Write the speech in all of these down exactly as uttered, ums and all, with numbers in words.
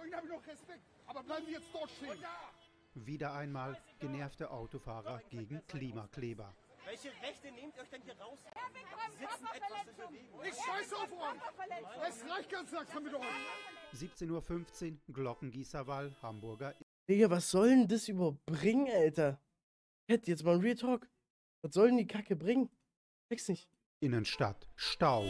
Wieder einmal genervte Autofahrer gegen Klimakleber. Welche Rechte nehmt ihr euch denn hier raus? Sitzen etwas in Bewegung. Ich scheiße auf euch! Es reicht ganz langsam mit euch! siebzehn Uhr fünfzehn, Glockengießerwall, Hamburger. Digga, was soll denn das überhaupt bringen, Alter? Hätte jetzt mal ein Real Talk. Was soll denn die Kacke bringen? Check's nicht. Innenstadt, Stau.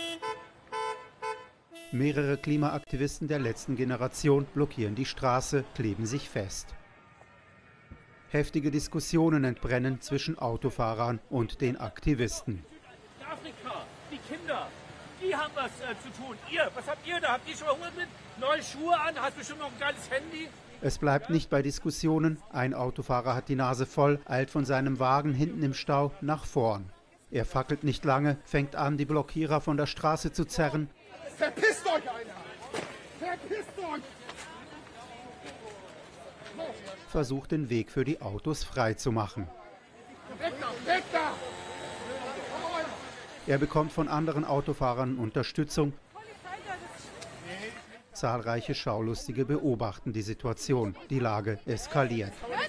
Mehrere Klimaaktivisten der letzten Generation blockieren die Straße, kleben sich fest. Heftige Diskussionen entbrennen zwischen Autofahrern und den Aktivisten. Afrika, die Kinder, die haben was äh, zu tun. Ihr, was habt ihr da? Habt ihr schon mal Hunger mit? Neue Schuhe an? Hast bestimmt noch ein geiles Handy? Es bleibt nicht bei Diskussionen. Ein Autofahrer hat die Nase voll, eilt von seinem Wagen hinten im Stau nach vorn. Er fackelt nicht lange, fängt an, die Blockierer von der Straße zu zerren. Verpisst euch einer! Verpisst euch! Versucht den Weg für die Autos frei zu machen. Weg da! Weg da! Er bekommt von anderen Autofahrern Unterstützung. Zahlreiche Schaulustige beobachten die Situation. Die Lage eskaliert.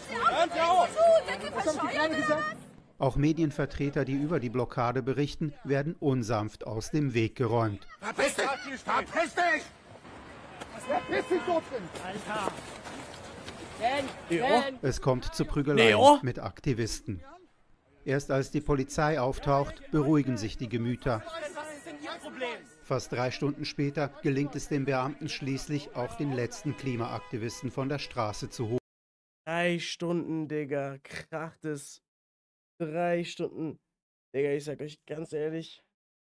Auch Medienvertreter, die über die Blockade berichten, werden unsanft aus dem Weg geräumt. Verpiss dich! Verpiss dich! Verpiss dich dort drin! Alter! Es kommt zu Prügeleien Leo? mit Aktivisten. Erst als die Polizei auftaucht, beruhigen sich die Gemüter. Was ist denn Ihr Problem? Fast drei Stunden später gelingt es den Beamten schließlich, auch den letzten Klimaaktivisten von der Straße zu holen. Drei Stunden, Digga. Kracht es. Drei Stunden. Digga, ich sag euch ganz ehrlich.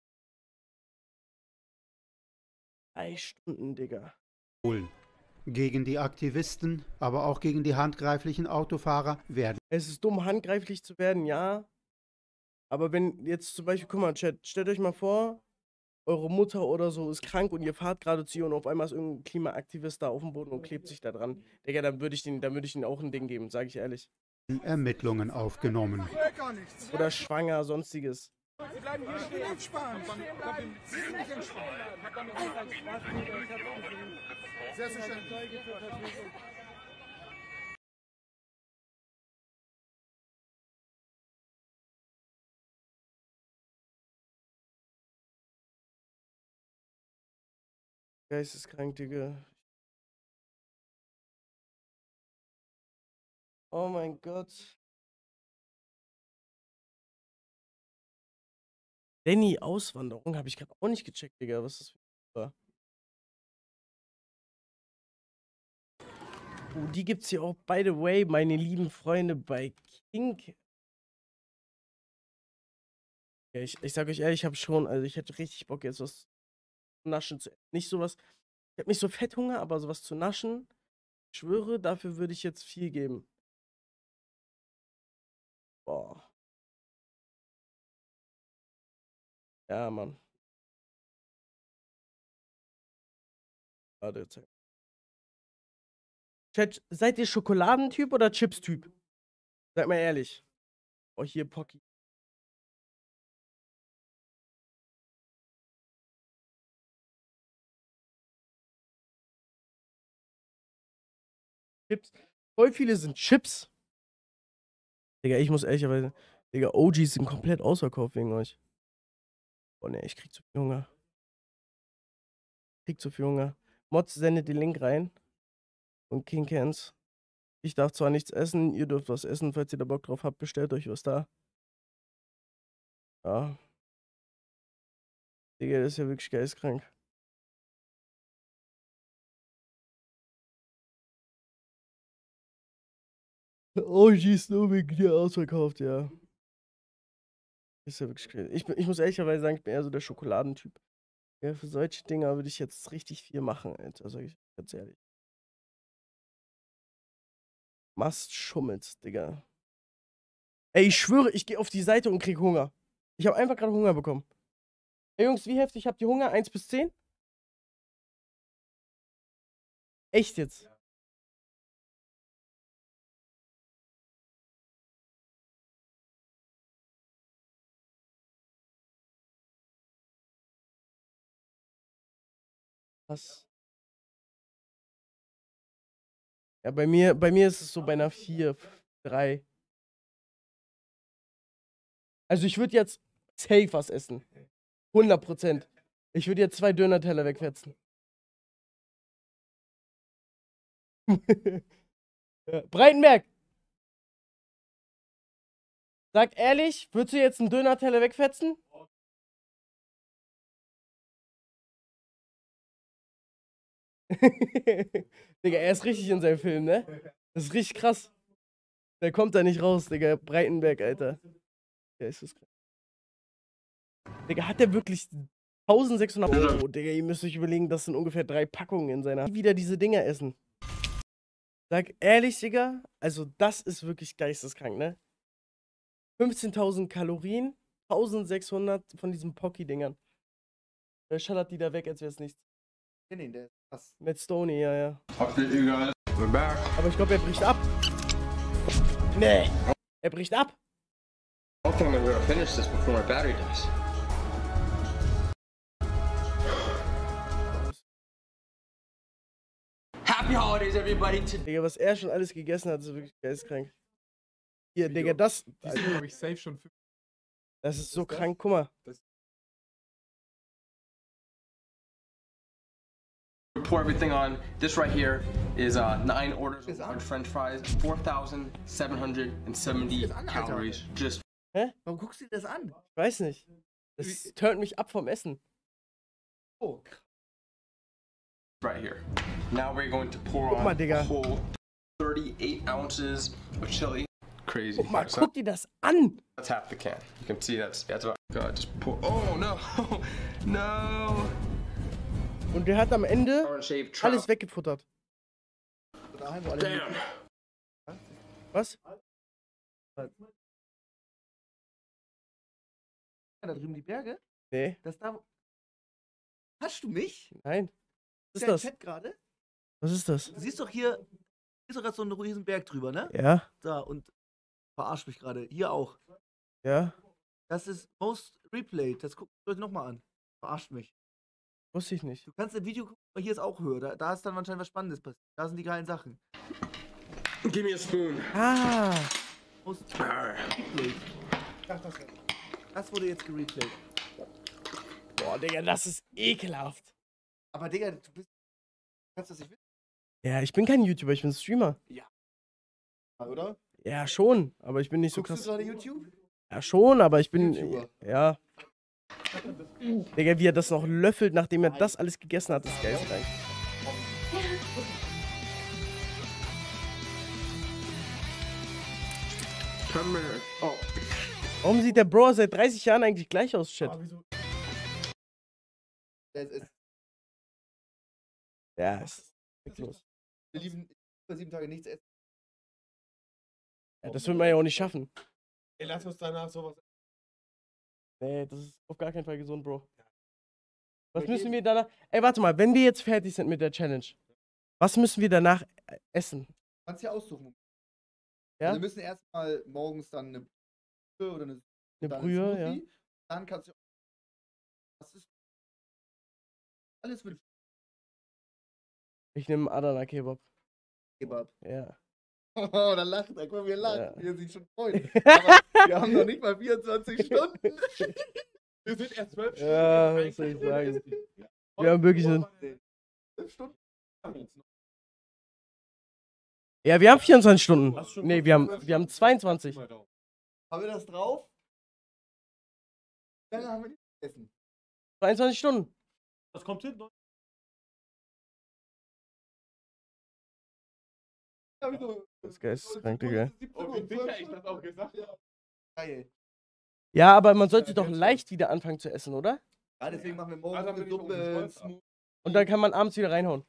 Drei Stunden, Digga. Gegen die Aktivisten, aber auch gegen die handgreiflichen Autofahrer werden Es ist dumm, handgreiflich zu werden, ja. Aber wenn jetzt zum Beispiel, guck mal, Chat, stellt euch mal vor, eure Mutter oder so ist krank und ihr fahrt gerade zu ihr und auf einmal ist irgendein Klimaaktivist da auf dem Boden und klebt sich da dran. Digga, dann würde ich den, dann würde ich ihnen auch ein Ding geben, sage ich ehrlich. Ermittlungen aufgenommen. Gar nichts! Oder schwanger, sonstiges. Sie bleiben hier stehen! Entspannt! Sie sind nicht entspannt! Selbstverständlich! Geisteskrank, Digga. Oh mein Gott. Danny, Auswanderung habe ich gerade auch nicht gecheckt, Digga. Was ist das war? Oh, die gibt's hier auch, by the way, meine lieben Freunde, bei King. Ja, ich, ich sag euch ehrlich, ich habe schon, also ich hätte richtig Bock jetzt was zu naschen zu essen. Nicht sowas, ich habe nicht so Fetthunger, aber sowas zu naschen. Ich schwöre, dafür würde ich jetzt viel geben. Boah. Ja, Mann. Warte, jetzt. Chat, seid ihr Schokoladentyp oder Chips-Typ? Seid mal ehrlich. Oh, hier, Pocky. Chips. Voll viele sind Chips. Digga, ich muss ehrlicherweise. Digga, O Gs sind komplett ausverkauft wegen euch. Oh ne, ich krieg zu viel Hunger. Ich krieg zu viel Hunger. Mods sendet den Link rein. Und King Cans. Ich darf zwar nichts essen, ihr dürft was essen, falls ihr da Bock drauf habt, bestellt euch was da. Ja. Digga, das ist ja wirklich geistkrank. O Gs nur wegen dir ausverkauft, ja. Ist ja wirklich crazy. Ich, bin- ich muss ehrlicherweise sagen, ich bin eher so der Schokoladentyp. Ja, für solche Dinger würde ich jetzt richtig viel machen, Alter, sag ich ganz ehrlich. Mast schummelst, Digga. Ey, ich schwöre, ich gehe auf die Seite und krieg Hunger. Ich habe einfach gerade Hunger bekommen. Ey, Jungs, wie heftig habt ihr Hunger? eins bis zehn? Echt jetzt? Was? Ja, bei mir, bei mir ist es so bei einer vier, drei. Also ich würde jetzt safe was essen. hundert Prozent. Ich würde jetzt zwei Döner-Teller wegfetzen. Ja. Breitenberg! Sag ehrlich, würdest du jetzt einen Döner-Teller wegfetzen? Digga, er ist richtig in seinem Film, ne? Das ist richtig krass. Der kommt da nicht raus, Digga. Breitenberg, Alter. Ja, ist das krass. Digga, hat der wirklich eintausendsechshundert Euro? Digga, ihr müsst euch überlegen, das sind ungefähr drei Packungen in seiner... Wieder diese Dinger essen. Sag ehrlich, Digga, also das ist wirklich geisteskrank, ne? fünfzehntausend Kalorien, eintausendsechshundert von diesen Pocky-Dingern. Der schallert die da weg, als wäre es nichts. Ich kenn ihn, der ist krass. Mit Stoney, ja, ja. Update you guys. We're back. Aber ich glaube, er bricht ab. Nee. Er bricht ab. I don't think I'm gonna finish this before my battery dies. Happy Holidays, everybody. Digga, was er schon alles gegessen hat, ist wirklich geisteskrank. Hier, Digga, das. Die sind, glaube ich, safe schon. Das ist so krank, guck mal. Pour everything on. This right here is uh, nine orders of large French fries, four thousand seven hundred seventy calories. Just Warum guckst du dir das an? Ich weiß nicht. Das turnt mich ab vom Essen. Oh, right here. Now we're going to pour Guck mal, on Digga. a whole thirty-eight ounces of chili. Crazy. Guck mal, So guck dir das an. that's half the can. You can see that's that's about. God, just pour. Oh no, no. Und der hat am Ende Orange shaved alles trout. weggefuttert. daheim, wo alle Damn. Was? da drüben die Berge? Nee, Das da. Hast du mich? nein. Was ist der das? Chat gerade? Was ist das? Du siehst doch hier, hier ist doch gerade so ein riesen Berg drüber, ne? Ja, Da und verarscht mich gerade. Hier auch. ja. Das ist Most Replayed. Das guckt euch nochmal an. Verarscht mich. Wusste ich nicht. Du kannst ein Video gucken, aber hier ist auch Höhe. Da, da ist dann anscheinend was Spannendes passiert. Da sind die geilen Sachen. Give me a spoon. Ah, Most Arr. Replayed. Das wurde jetzt gereplayed. boah, Digga, das ist ekelhaft. Aber Digga, du bist. Kannst das nicht wissen, Ja, ich bin kein YouTuber, ich bin Streamer. oder? Ja, schon, aber ich bin nicht so Guckst krass. du gerade YouTube? Ja, schon, aber ich bin. YouTuber. Ja. Digga, wie er das noch löffelt, nachdem er das alles gegessen hat, ist geisteskrank. Come here. Oh. Warum sieht der Bro seit dreißig Jahren eigentlich gleich aus, Chat? Es ist, Ja, ist los. wir lieben über sieben Tage nichts essen. Ja, das wird man ja auch nicht schaffen. Ey, lass uns danach sowas. Nee, das ist auf gar keinen Fall gesund, Bro. Was müssen wir danach. Ey, warte mal, wenn wir jetzt fertig sind mit der Challenge, was müssen wir danach äh, essen? Du kannst ja aussuchen. Ja? Also wir müssen erstmal morgens dann eine Brühe oder eine, Eine dann Brühe, ja. Smoothie. Dann kannst du. Das ist alles mit Ich nehme Adana Kebab. Kebab. Ja. Oh, da lacht er. Guck mal, wie er lacht. Ja. Wie er sich schon freut. Aber wir haben noch nicht mal vierundzwanzig Stunden. Wir sind erst zwölf Ja, was soll ich sagen? Wir haben wirklich einen. Fünf Stunden. Ja, wir haben vierundzwanzig Stunden. Nee, wir haben, wir haben zweiundzwanzig. Haben wir das drauf? Wie lange haben wir nicht gegessen? zweiundzwanzig Stunden. Was kommt hin? Hab ich so- Das ist geisteskrank, Digga. Oh, wie sicher ich das auch gesagt habe. Geil. Ja, aber man sollte doch leicht wieder anfangen zu essen, oder? Ja, deswegen machen wir morgens Also haben wir eine nicht mal Suppe, unseren Stolz ab. Smoothie. Und dann kann man abends wieder reinhauen.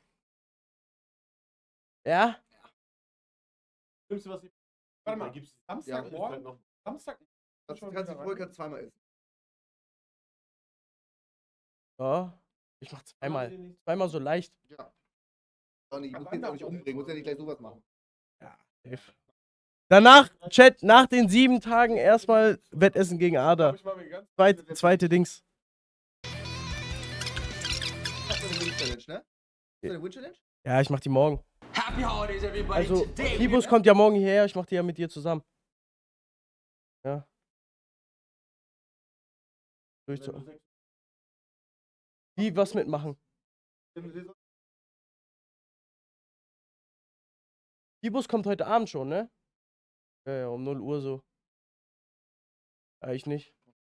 Ja? Schlimmste, was ich. Warte mal, gibt's Samstag Ja. morgen noch? Samstag? Das kannst du vorher kannst du zweimal essen. Ja. Ich mach zweimal. Zweimal so leicht. Ja. Auch nicht, ich muss jetzt auch nicht umbringen, muss ja nicht gleich sowas machen. Danach, Chat, nach den sieben Tagen erstmal Wettessen gegen Ada. Hab ich mal mir ganz. Zweit, zweite Dings. Das ist eine Win-Challenge, ne? Ist das eine Win-Challenge? Ja, ich mach die morgen. Happy Holidays, everybody. Also, Today, Kibus kommt ja morgen hierher, ich mach die ja mit dir zusammen. Ja. Durch Wie, was mitmachen? Kibus kommt heute Abend schon, ne? Ja, ja, um null Uhr so. Ja, ich nicht.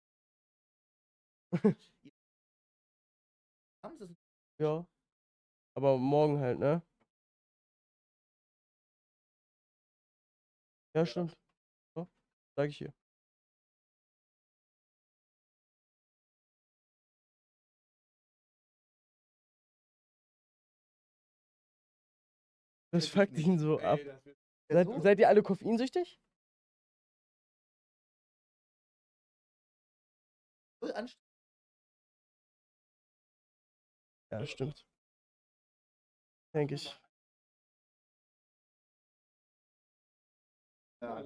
Ja. Aber morgen halt, ne? Ja, stimmt. Ja, sag ich hier. Das fuckt ihn so ab. Seid, seid ihr alle koffeinsüchtig? Ja, stimmt. Denke ich. Ja.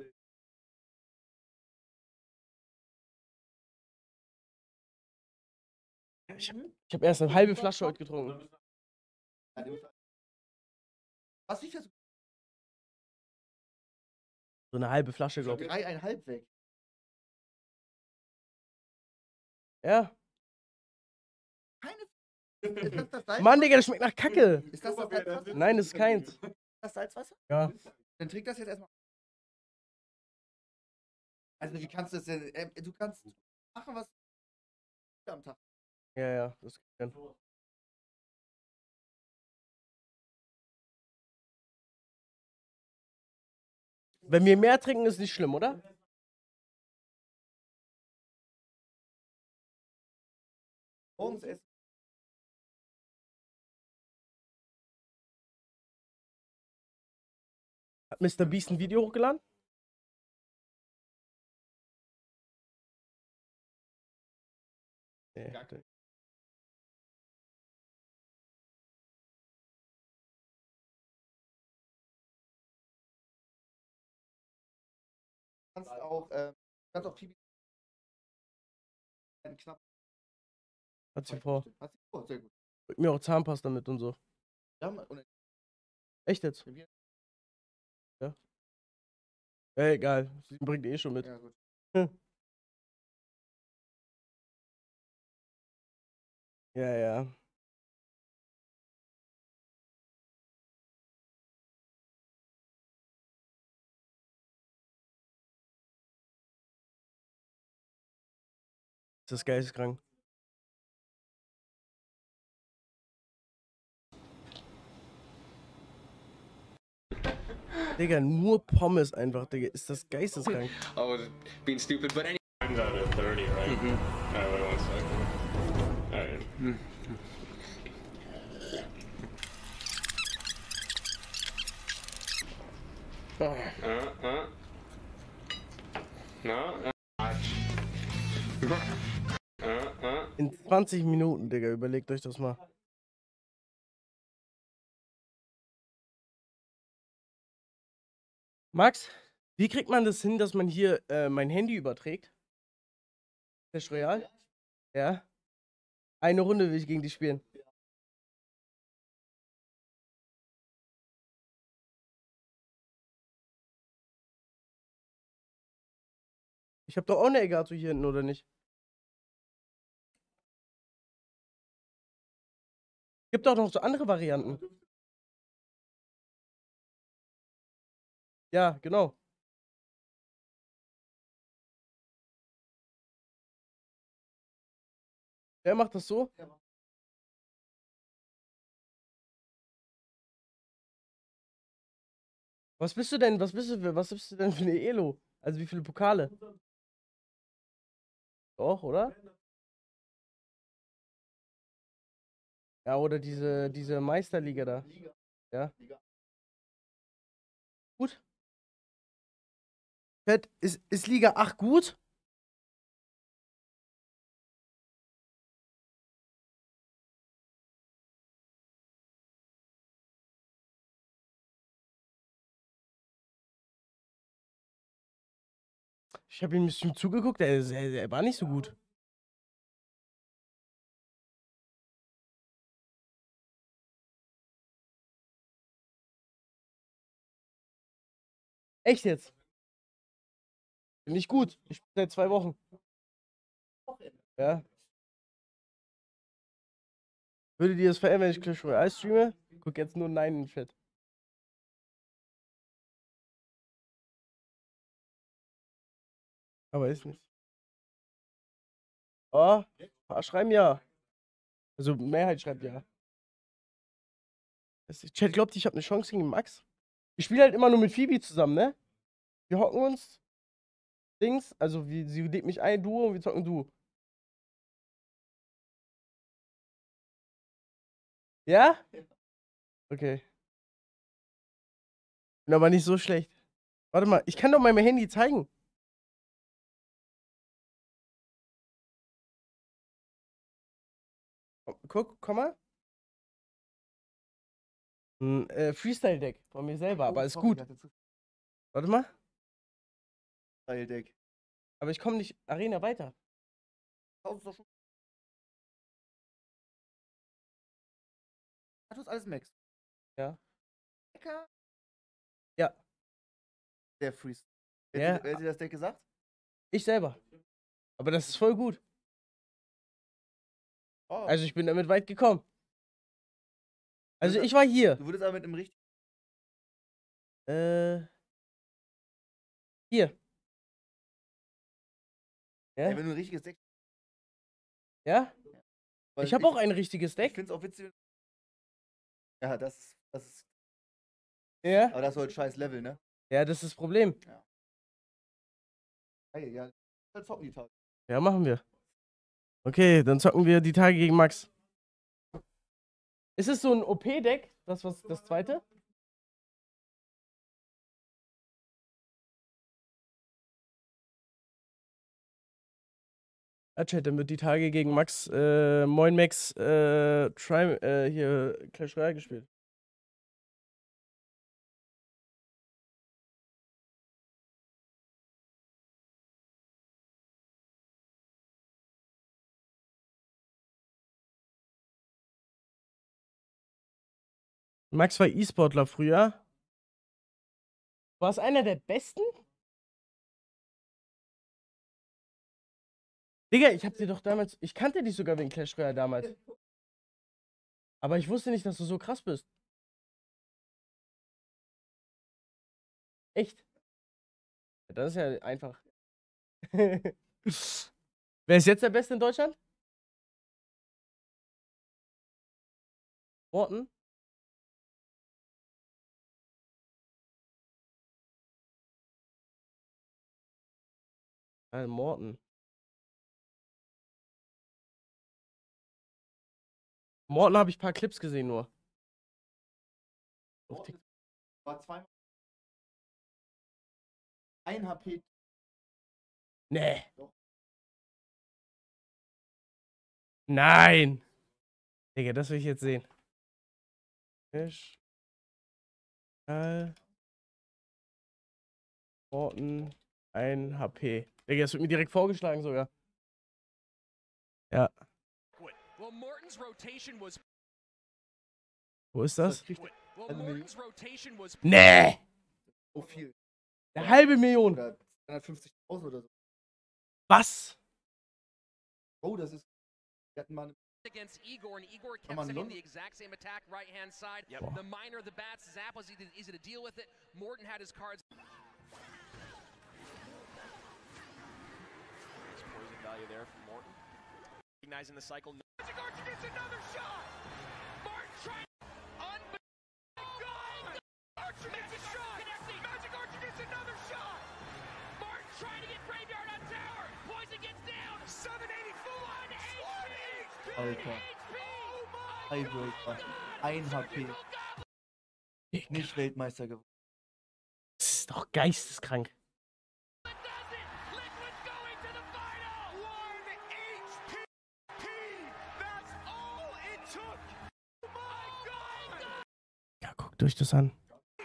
Ich habe ich hab erst eine halbe Flasche heute getrunken. Was ist das? So eine halbe Flasche, glaube ich. Dreieinhalb weg. Ja. Keine. Ist das das Salz? Mann, Digga, das schmeckt nach Kacke. Ist das das Salzwasser? Nein, das ist keins. Ist das Salzwasser? Ja. Dann trink das jetzt erstmal. Also wie kannst du das denn? Äh, du kannst machen, was du am Tag. Ja, ja, das kann. Wenn wir mehr trinken, ist nicht schlimm, oder? Morgens essen. Hat Mister Beast ein Video hochgeladen? Nee, der- Du kannst auch, äh, kannst auch T V knapp. Hat sie vor. Hat sie vor, sehr gut. Bringt mir auch Zahnpasta mit und so. Ja, und Echt jetzt? Ja. Ja, egal. Sie bringt eh schon mit. ja, gut. Hm. Ja, ja. Ist das geisteskrank. Digga, nur Pommes einfach, Digga. Ist das geisteskrank. I was being stupid, but anyway. Time's out at thirty, right? Mm-hmm. Alright, wait one second. Alright. Uh, uh. No, uh. Uh, uh. In zwanzig Minuten, Digga. Überlegt euch das mal. Max, wie kriegt man das hin, dass man hier äh, mein Handy überträgt? Clash Royale? Ja. Eine Runde will ich gegen dich spielen. Ich hab doch auch eine Elgato hier hinten, oder nicht? Gibt auch noch so andere Varianten. Ja, genau. Wer macht das so? Was bist du denn? Was bist du für, was bist du denn für eine Elo? Also wie viele Pokale? Doch, oder? Ja, oder diese, diese Meisterliga da. Ja. Gut. Fett, ist, ist Liga acht gut? Ich habe ihm ein bisschen zugeguckt, er, er, er war nicht so gut. Echt jetzt? Bin ich gut. Ich spiele seit zwei Wochen. Ja. Würde dir das verändern, wenn ich Clash Royale streame? Guck jetzt nur Nein in den Chat. Aber ist nicht. Oh, ein paar schreiben ja. Also Mehrheit schreibt ja. Das ist, Chat glaubt, ich habe eine Chance gegen Max. Ich spiele halt immer nur mit Phoebe zusammen, ne? Wir hocken uns. Dings, also wie, sie lädt mich ein, Duo, und wir zocken Duo. Ja? Okay. Bin aber nicht so schlecht. Warte mal, ich kann doch mal mein Handy zeigen. Guck, komm mal. Ein äh, Freestyle-Deck von mir selber, aber ist gut. Warte mal. Freestyle-Deck. Aber ich komme nicht Arena weiter. Hat das alles Max? Ja. Lecker. Ja. Der Freestyle. Wer, Ja. hat dir- wer hat dir das Deck gesagt? Ich selber. Aber das ist voll gut. Oh, Also ich bin damit weit gekommen. Also Das- ich war hier. du würdest aber mit einem richtigen. Äh. Hier. Ey, Ja? wenn du ein richtiges Deck. Ja? weil Ich habe auch ein richtiges Ich Deck. finde es auch witzig. Ja, das ist. Das ist Ja? aber das ist halt scheiß Level, ne? Ja, das ist das Problem. Hey, ja. Dann zocken die Tage. Ja, machen wir. Okay, dann zocken wir die Tage gegen Max. Ist es so ein O P-Deck? Das was das zweite? Ja, Chat, dann wird die Tage gegen Max, äh, Moin Max, äh, Try, äh, hier Clash Royale gespielt. Max war E-Sportler früher. War es einer der besten? Digga, ich hab dir doch damals. Ich kannte dich sogar wegen Clash Royale damals. Aber ich wusste nicht, dass du so krass bist. Echt? Ja, das ist ja einfach. Wer ist jetzt der Beste in Deutschland? Morten? Ah, Morten. Morten habe ich ein paar Clips gesehen nur. Auf TikTok. War zweimal. Ein H P. Nee. Doch. Nein. Digga, das will ich jetzt sehen. Fisch. Äh. Morten. Ein H P. Digga, das wird mir direkt vorgeschlagen sogar. Ja. Well, Morton's rotation was. Wo ist das? kriegt Well, eine Million. Morton's rotation was. Nee. So viel. Eine halbe Million. Oder zweihundertfünfzigtausend oder so. Was? Oh, das ist. Wir hatten mal eine. Against Igor, and Igor kept Come on, sending Lon- the exact same attack, right hand side. Yep. The minor, the bats, Zap was easy, easy to deal with it. Morton had his cards. Poison value there from Morton. Recognizing the cycle. Magic Archer gets another shot. Morton trying. Unbelievable. Archer makes a shot. Magic Archer gets another shot. Morton trying to get Graveyard on tower. Poison gets down. seven eighty full on H P. Alter. Highbreaker. Ein H P. Nicht Weltmeister geworden. Das ist doch geisteskrank. Ja, guckt euch das an.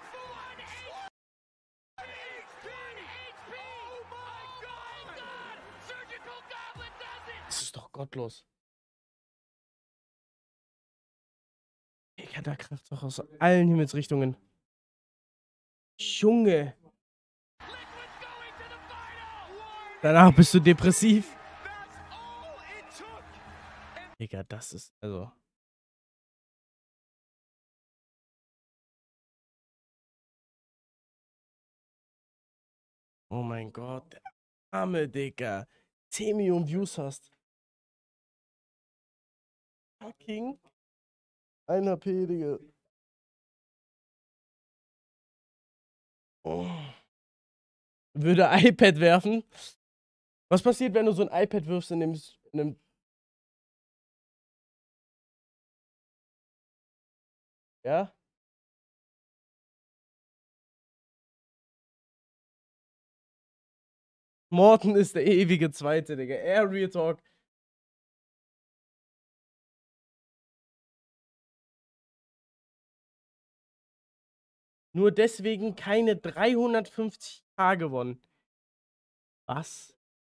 Das ist doch gottlos. Digga, da kracht doch aus allen Himmelsrichtungen. Junge. Danach bist du depressiv. Digga, das ist, also... Oh mein Gott, der arme Digga. zehn Millionen Views hast. Fucking ein H P, Digga. Oh. Würde iPad werfen. Was passiert, wenn du so ein iPad wirfst in dem... In dem ja? Morten ist der ewige Zweite, Digga. Air Real Talk. Nur deswegen keine dreihundertfünfzig K gewonnen. Was?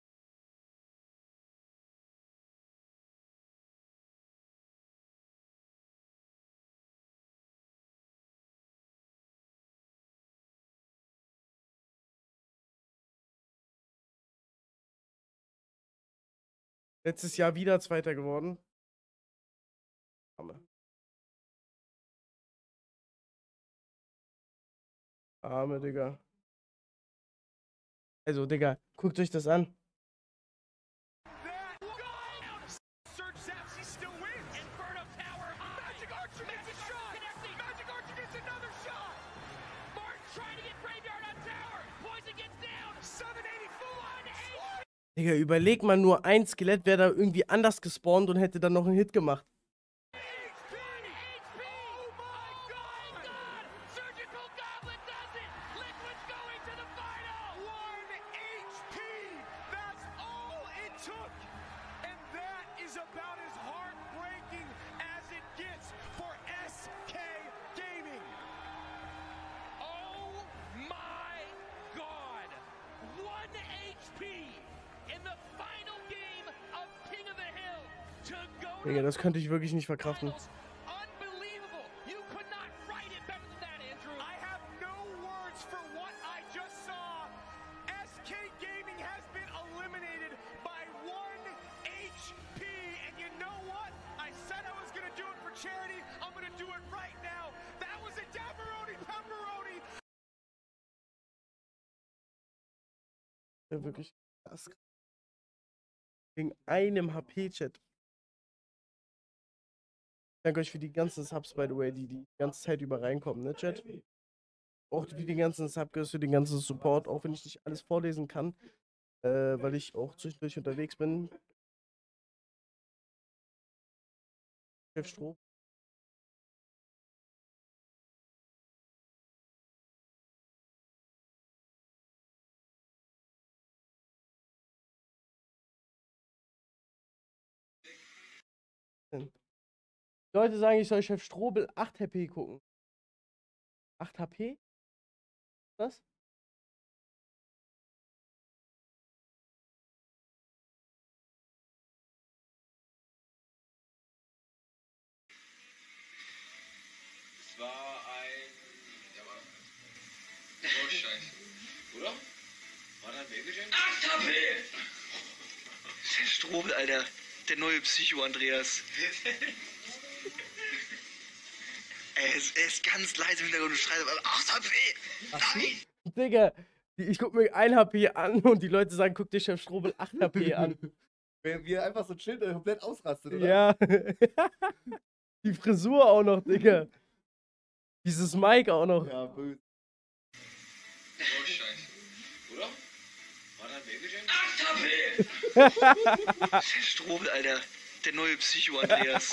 Letztes Jahr wieder Zweiter geworden. Arme. Arme, Digga. Also, Digga, guckt euch das an. Digga, überleg mal, nur ein Skelett wäre da irgendwie anders gespawnt und hätte dann noch einen Hit gemacht. Digga, das könnte ich wirklich nicht verkraften. Ja, wirklich krass. Wegen einem H P-Chat. Danke euch für die ganzen Subs, by the way, die die ganze Zeit über reinkommen, ne, Chat? Auch für die ganzen Subs, für den ganzen Support, auch wenn ich nicht alles vorlesen kann, äh, weil ich auch zwischendurch unterwegs bin. Chef Stroh. Leute sagen, ich soll Chef Strobel acht H P gucken. acht H P? Was? Es war ein... Ja, war... Oh, Scheiße. Oder? War da ein Babyjam? acht H P! Der Strobel, Alter. Der neue Psycho-Andreas. Er ist, er ist ganz leise im Hintergrund und schreit, aber acht H P! Nein! Digga, ich guck mir ein H P an und die Leute sagen, guck dir Chef Strobel acht H P an. Wie er einfach so chillt und komplett ausrastet, oder? Ja. Die Frisur auch noch, Digga. Dieses Mic auch noch. Ja, böse. Oh, Scheiße. Oder? War da ein Babyjam? acht H P! Der Strobel, Alter. Der neue Psycho-Andreas.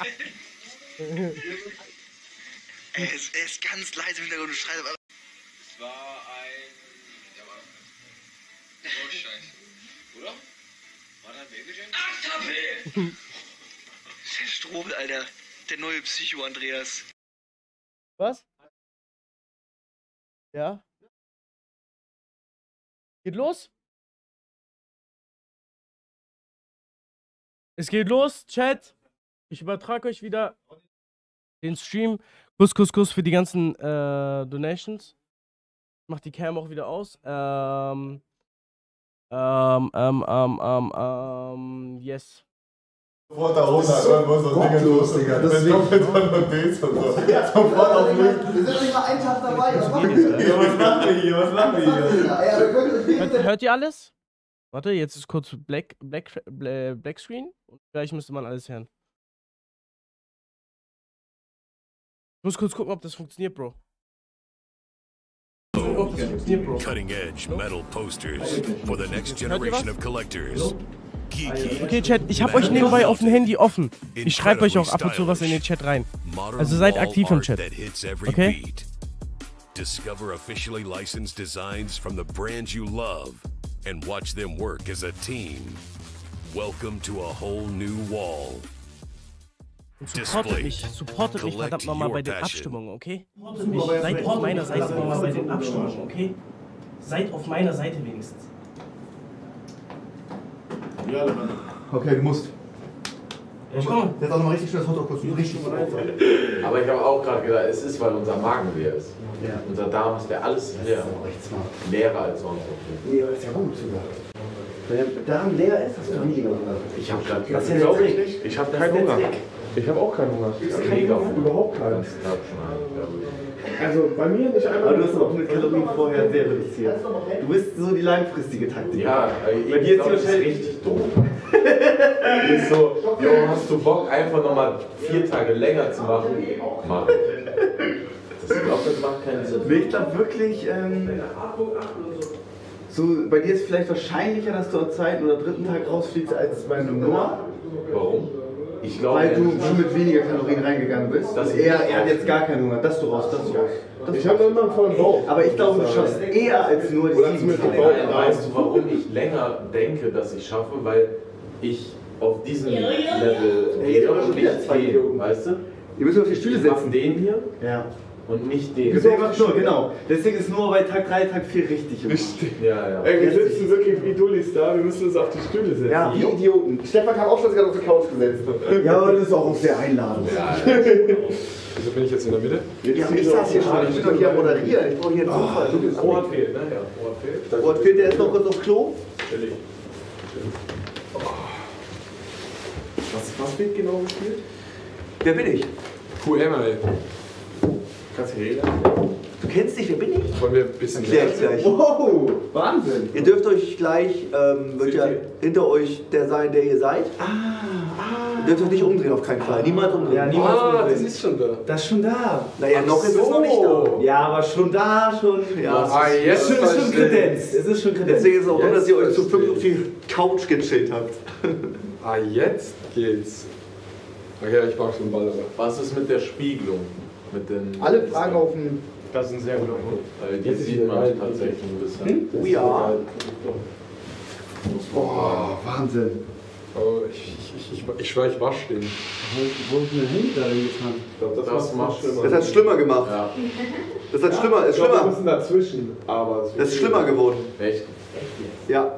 Er ist, er ist ganz leise im Hintergrund und schreit, aber... Es war ein... Ja, war... Oh, Scheiße. Oder? War da ein Babyjam? acht H P! Der Strobel, Alter. Der neue Psycho-Andreas. Was? Ja? Geht los? Es geht los, Chat. Ich übertrage euch wieder den Stream. Kuss, Kuss, Kuss für die ganzen äh, Donations. Mach die Cam auch wieder aus. Ähm, Ähm, ähm, ähm, ähm, ähm, yes. Sofort da runter, irgendwo so Dinge los, Digga. Das ist komplett Hollandaise und so. Sofort auf links. Wir sind doch nicht mal einen Tag dabei. Was machen wir hier? Was machen wir hier? Was machen wir hier? Hört, hört ihr alles? Warte, jetzt ist kurz Black, Black, Black Screen und gleich müsste man alles hören. Ich muss kurz gucken, ob das funktioniert, Bro. Ob das funktioniert, Bro. Cutting edge metal posters for the next generation of collectors. Okay, Chat, ich hab euch nebenbei auf dem Handy offen. Ich schreibe euch auch ab und zu was in den Chat rein. Also seid aktiv im Chat. Okay? Discover officially licensed designs from the brands you love and watch them work as a team. Welcome to a whole new wall. Und supportet mich, supportet mich verdammt nochmal bei den Abstimmungen, okay? Mich, seid auf meiner Seite nochmal bei den Abstimmungen, okay? Seid auf meiner Seite wenigstens. Ja, okay, du musst. Ja, komm. Jetzt auch nochmal richtig schönes Hotdog-Kostüm. Richtig gut. Aber ich habe auch gerade gedacht, es ist, weil unser Magen leer ist. Ja. Unser Darm ist der alles leer. Leerer als sonst. Nee, aber ist ja gut sogar. Wenn der Darm leer ist, hast du weniger Hunger. Ich habe gerade das glaube ich nicht. Ich habe keinen Hunger. Ich habe auch keinen Hunger. Ich habe mega Hunger. Überhaupt keinen. Also bei mir nicht einmal. Aber du hast auch mit Kalorien vorher sehr reduziert. Du bist so die langfristige Taktik. Ja, bei dir ist das richtig doof. Ist so, jo, hast du Bock einfach nochmal vier Tage länger zu machen? Mach. Das, ich glaube, das macht keinen Sinn. Ich glaube wirklich, ähm, so, bei dir ist vielleicht wahrscheinlicher, dass du am zweiten oder dritten Tag rausfliegst als bei einem Noah. Warum? Ich glaube, weil du schon mit weniger Kalorien reingegangen bist. Das er, er hat jetzt gar keinen Hunger. Dass du raus, dass du raus. Das ich habe immer einen vollen Bauch. Aber ich glaube, du schaffst eher als nur die sieben Tage. Weißt du, warum ich länger denke, dass ich schaffe? Weil ich auf diesem Level gehe und nicht den, weißt du? Ihr müsst auf die Stühle setzen. Den hier ja. und nicht den. Nur, genau. Deswegen ist nur bei Tag drei, Tag vier richtig. Richtig. Ja, ja. Ey, wir sitzen wirklich wie Dullis da, wir müssen uns auf die Stühle setzen. Ja, wie Idioten. Stefan kam auch schon gerade auf die Couch gesetzt. Ja, aber das ist auch sehr einladend. Ja, ja. Wieso bin ich jetzt in der Mitte? Ja, ich saß hier schon. Ich bin doch hier moderieren. Ich brauche hier einen Zufall. Rohat fehlt, ne? Ja, Rohat fehlt. Rohat fehlt, der ist noch kurz auf Klo. Chillig. Was, was wird genau gespielt? Wer bin ich? Q M, ey. Kannst du reden? Du kennst dich, wer bin ich? Wollen wir ein bisschen Erklär ich gleich. Wow, Wahnsinn. Ihr dürft euch gleich, ähm, wird ja hinter euch der sein, der ihr seid. Ah, ah. Ihr dürft euch nicht umdrehen, auf keinen Fall. Niemand umdrehen. Ja, niemand ah, umdrehen. Das ist schon da. Das ist schon da. Naja, noch ist es noch nicht da. Ja, aber schon da, schon. Ja, ah, jetzt es ist schon Kredenz. Es ist schon Kredenz. Deswegen ist es auch so, dass ihr euch zu fünf auf die Couch gechillt habt. Ah, jetzt geht's. Okay, ich mach schon einen Ball. Aber. Was ist mit der Spiegelung? Mit den alle Fragen auf den. Das ist ein sehr guter Punkt. Weil die sieht man tatsächlich ein bisschen. Hm? Oh ja. Boah, Wahnsinn. Oh, ich, ich, ich, ich schwör, ich wasch den. Wo ist denn Handy da getan? Das, das macht schlimmer. Das hat es schlimmer gemacht. Ja. Das hat schlimmer, ist ich glaub, schlimmer. Wir müssen dazwischen, aber es das ist schlimmer geworden. Echt? Ja.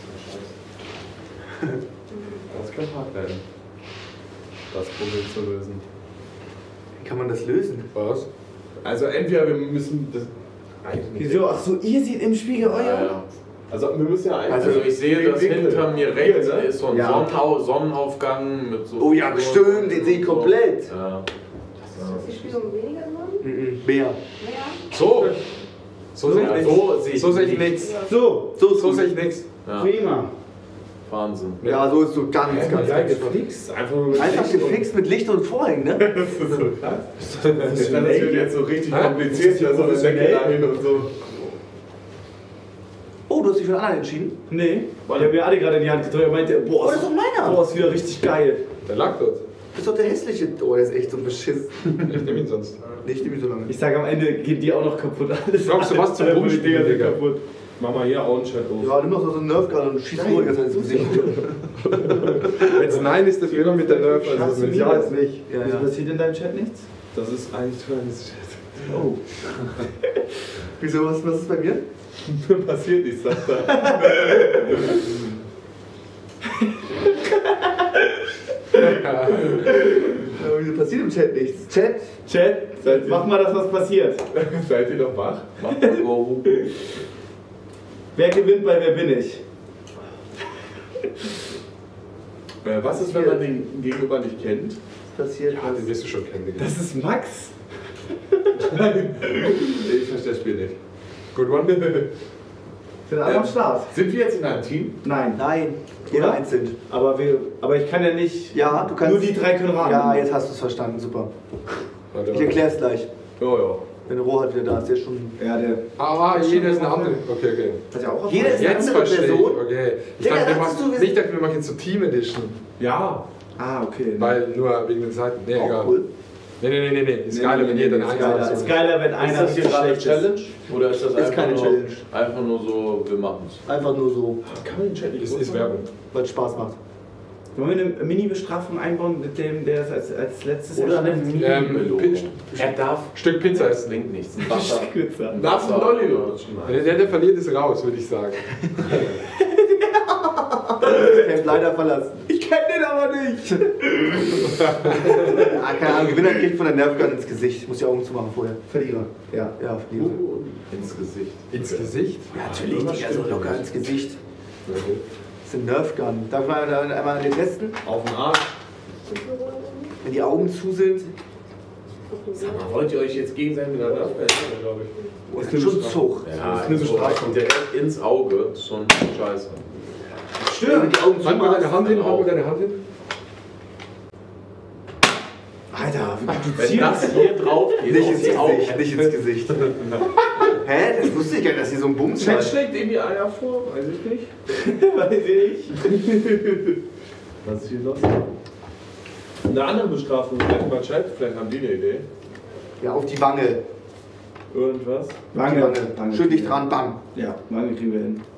Das kann hart werden. Das Problem zu lösen. Wie kann man das lösen? Was? Also entweder wir müssen das. Wieso? Ach so, ihr seht im Spiegel euer? Ja, ja. Also wir müssen ja also, also ich sehe, dass hinter mir rechts ne? ist so ein ja. Sonnenau Sonnenaufgang mit so. Oh ja, stimmt, den sehe ich komplett. Ja. Ist die Spiegelung weniger geworden? Mhm. Mehr. Mehr? So! So, so, ja, so sehe ich, so seh ich nichts. So, so, so sehe ich nichts. Ja. Prima. Wahnsinn. Ja, so ist so ganz, ja, ganz, ja, ganz gefixt. Einfach, Einfach gefixt mit Licht und Vorhängen, ne? Das ist so krass. Das, das wird jetzt so richtig ha? kompliziert, ja, so eine Decke dahin und so. Oh, du hast dich für einen anderen entschieden? Nee, weil er mir alle gerade in die Hand gedrückt und meinte, boah, oh, das ist doch meiner. Boah, ist wieder richtig geil. Der lag dort. Das ist doch der hässliche. Oh, der ist echt so ein Beschiss. Ich nehme ihn sonst. Nee, ich nehme ihn so lange. Ich sag, am Ende geht die auch noch kaputt. Alles glaubst du, was zum Rumspielen, Digga? Kaputt. Mach mal hier auch einen Chat auf. Ja, nimm doch so einen Nerf gerade und schieß ruhig ins Gesicht. Wenn es Nein ist, das wieder mit der Nerf. Also wenn Ja ist nicht. Ja, Wieso ja. passiert in deinem Chat nichts? Das ist eigentlich kleines Chat. Oh. Wieso, was, was ist bei mir? Passiert nichts, sagt er. Wieso passiert im Chat nichts? Chat? Chat? Seid mach mal, dass was passiert. Seid ihr doch wach? Mach das Go. Wer gewinnt bei Wer bin ich? Äh, was ist, wenn man den Gegenüber nicht kennt? Was passiert? Ja, den wirst du schon kennen. Das ist Max. Ich verstehe das Spiel nicht. Good one. Sind alle Ähm, am Start? Sind wir jetzt in einem Team? Nein. Nein, jeder Oder? einzeln. Aber, wir, aber ich kann ja nicht. Ja, du kannst. Nur die drei können raten. Ja, jetzt hast du es verstanden, super. Warte, Ich erkläre es gleich. Ja, ja. Wenn Rohat wieder da ist, der ist schon. Ja, der. Ah, jeder ist eine andere. Okay, okay. Hat ja auch Jeder ist eine Jetzt andere verstehe ich. Person. Okay. Ich Digga, dachte, wir dachtest machen, du, wir- nicht, dachte, wir machen jetzt so Team Edition. Ja. Ah, okay. Weil nur wegen den Seiten. Nee, Auch egal. cool. Nee, nee, nee, nee, nee. Ist Nee, geiler, nee, wenn nee, jeder nee, eine ist geiler. Einser Ist geiler, wenn einer Ist das hier nicht gerade schlecht ist. Challenge? Oder ist das Ist einfach, keine nur, Challenge. einfach nur so, wir machen's? Einfach nur so, Kann man den Chat nicht Das ist Werbung. weil es Spaß macht. Wollen wir eine Mini-Bestrafung einbauen mit dem, der es als, als letztes Oder eine erscheint? Ähm, Mini-Belohnung. Pi- Er darf. Stück Pizza Das essen. bringt nichts. Ein Wasser. Kürzer. Darf ein Lolli oder? Der, der, der verliert, ist raus, würde ich sagen. Camp leider verlassen. Ich kenn den aber nicht. Ah, keine Ahnung, Gewinner kriegt von der Nerfgun ins Gesicht. Ich muss die Augen zumachen vorher. Verlierer. Ja. Ja, Verlierer. Ins Gesicht. Ins Gesicht? Ja, natürlich, Digga, so locker ins Gesicht. Okay. Das ist ein Nerfgun. Darf man da einmal den testen? Auf den Arsch. Wenn die Augen zu sind. Sag mal, wollt ihr euch jetzt gegenseitig miteinander aufessen, glaube ich? Oh, das ist schon Zug. Ja, ist eine so Bestrafung. direkt ins Auge. Das ist schon scheiße. Stimmt. Wenn die Augen zu Halt mal deine machen. Hand hin, halt mal deine Hand hin. Alter, wie du Wenn das hier drauf geht, Nicht auf ins die Augen. Gesicht, nicht ins Gesicht. Hä? Das wusste ich gar nicht, dass hier so ein Bums Chat hat. schlägt ihm die Eier vor, weiß ich nicht. Weiß ich. Was ist hier los? Eine andere Bestrafung, vielleicht mal Chat, vielleicht haben die eine Idee. Ja, auf die Wange. Irgendwas? Wange. Wange. Wange. Schön dicht dran, bam. Ja, Wange kriegen wir hin.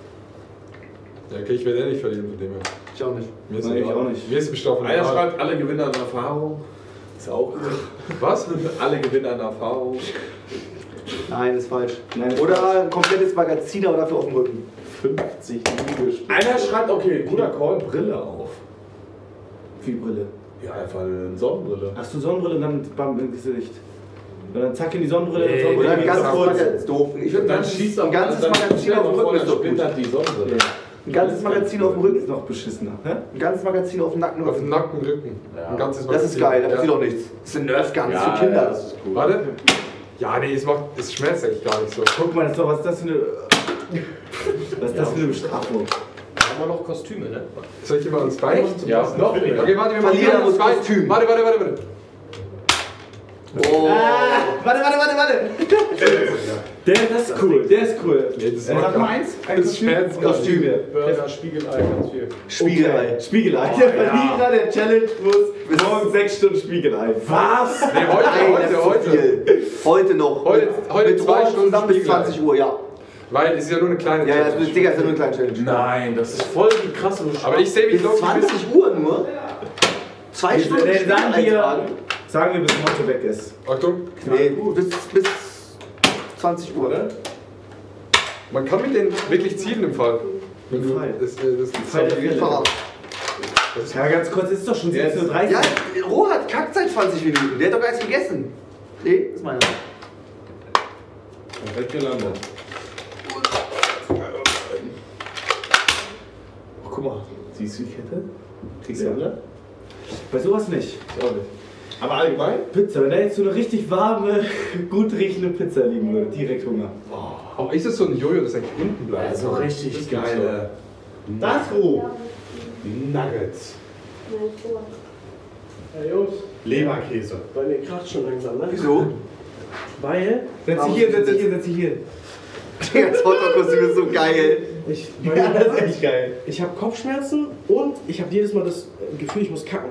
Ja, okay, ich werde eh nicht verlieren von dem her. Ich auch nicht. Mir ist Nein, ich egal. auch nicht. Mir ist Bestrafung Einer egal. schreibt, alle Gewinner an Erfahrung. Ist auch gut. Was? Alle Gewinner an Erfahrung. Nein, ist falsch. Nein, ist Oder falsch. ein komplettes Magazin, aber dafür auf dem Rücken. fünfzig Liegestütze. Einer schreibt, okay, guter Call, Brille auf. Wie Brille. Ja, einfach eine Sonnenbrille. Hast du Sonnenbrille und dann bam ins Gesicht. Und dann zack in die Sonnenbrille. Nee, und Oder ein nee, ganzes das ist Magazin. Ist doof. Ich Und würde dann ein schießt ein auch ganzes dann Magazin stell auf mal dem vor, Rücken ist dann doch gut. splittert die Sonnenbrille. Ein ganzes Magazin auf dem Rücken. ist noch beschissener. Hä? Ein ganzes Magazin auf dem Nacken. Auf dem nackten Rücken. Ja. Ein ganzes Das ist Magazin. geil, da Ja. passiert doch nichts. Das ist ein Nerfgun, das ist Ja, für Kinder. ja, das ist cool. Warte. Ja, nee, es, macht, es schmerzt eigentlich gar nicht so. Guck mal, das ist doch, was ist das für eine. Was ist das für eine Bestrafung? Da haben wir noch Kostüme, ne? Soll ich dir mal ans Bein machen? Ja, noch Okay, mehr. warte, wir machen Verlierer dir ans muss Bein. Kostüm. Warte, warte, warte, warte. Oh. Warte, warte, warte, warte! Der, das ist cool, der ist cool. Nee, das Äh, macht sag gar- mal eins. Ein das Kostüm. schmerzt gar Kostüm. nicht. Burger, Spiegelei, ganz viel. Spiegelei. Okay. Spiegelei. Oh, der ja. Verlierer der Challenge muss morgen sechs Stunden Spiegelei. Was? Nee, heute, Nein, das ist heute, zu heute. viel. Heute noch. Heute- heute Mit zwei Rohr Stunden zusammen bis Spiegelei. zwanzig Uhr, ja. Weil es ist ja nur eine kleine Ja, ja, das Challenge. ist, Digga, das ist ja nur eine kleine Challenge. Nein, das ist voll die krasse Bestrafung. Aber ich sehe mich Bis glaube ich ein bisschen. zwanzig Uhr nur? Zwei Wir- Stunden wir sagen Spiegelei wir- tragen? Sagen wir, bis Motto weg ist. Achtung. Nee, bis, bis zwanzig Uhr. Oder? Man kann mit denen wirklich zielen im Fall. Wenn du, Fall. das, äh, das, Fall der Fälle. Verrat. Ja, ganz kurz, es ist doch schon Jetzt. siebzehn Uhr dreißig. Ja, Rohat kackt seit zwanzig Minuten. Der hat doch gar nichts gegessen. Nee, das ist meiner. Perfekt gelandet. Oh, guck mal. Siehst du die Kette? Kriegst du Ja. alle? Bei sowas nicht. Ich auch nicht. Aber allgemein? Pizza, wenn da jetzt so eine richtig warme, gut riechende Pizza liegen würde, direkt Hunger. oh, ist das so ein Jojo, das eigentlich unten bleibt? Also richtig Das gibt's geile Das roh. Nuggets. Nein, vor. Hey Jungs, Leberkäse. bei mir kracht schon langsam, ne? Wieso? Weil Setz dich hier, setz dich hier, setz dich hier. Digga, das Hotdog-Kostüm ist so geil. ich, Ja, das ist echt geil. ich habe Kopfschmerzen und ich habe jedes Mal das Gefühl, ich muss kacken.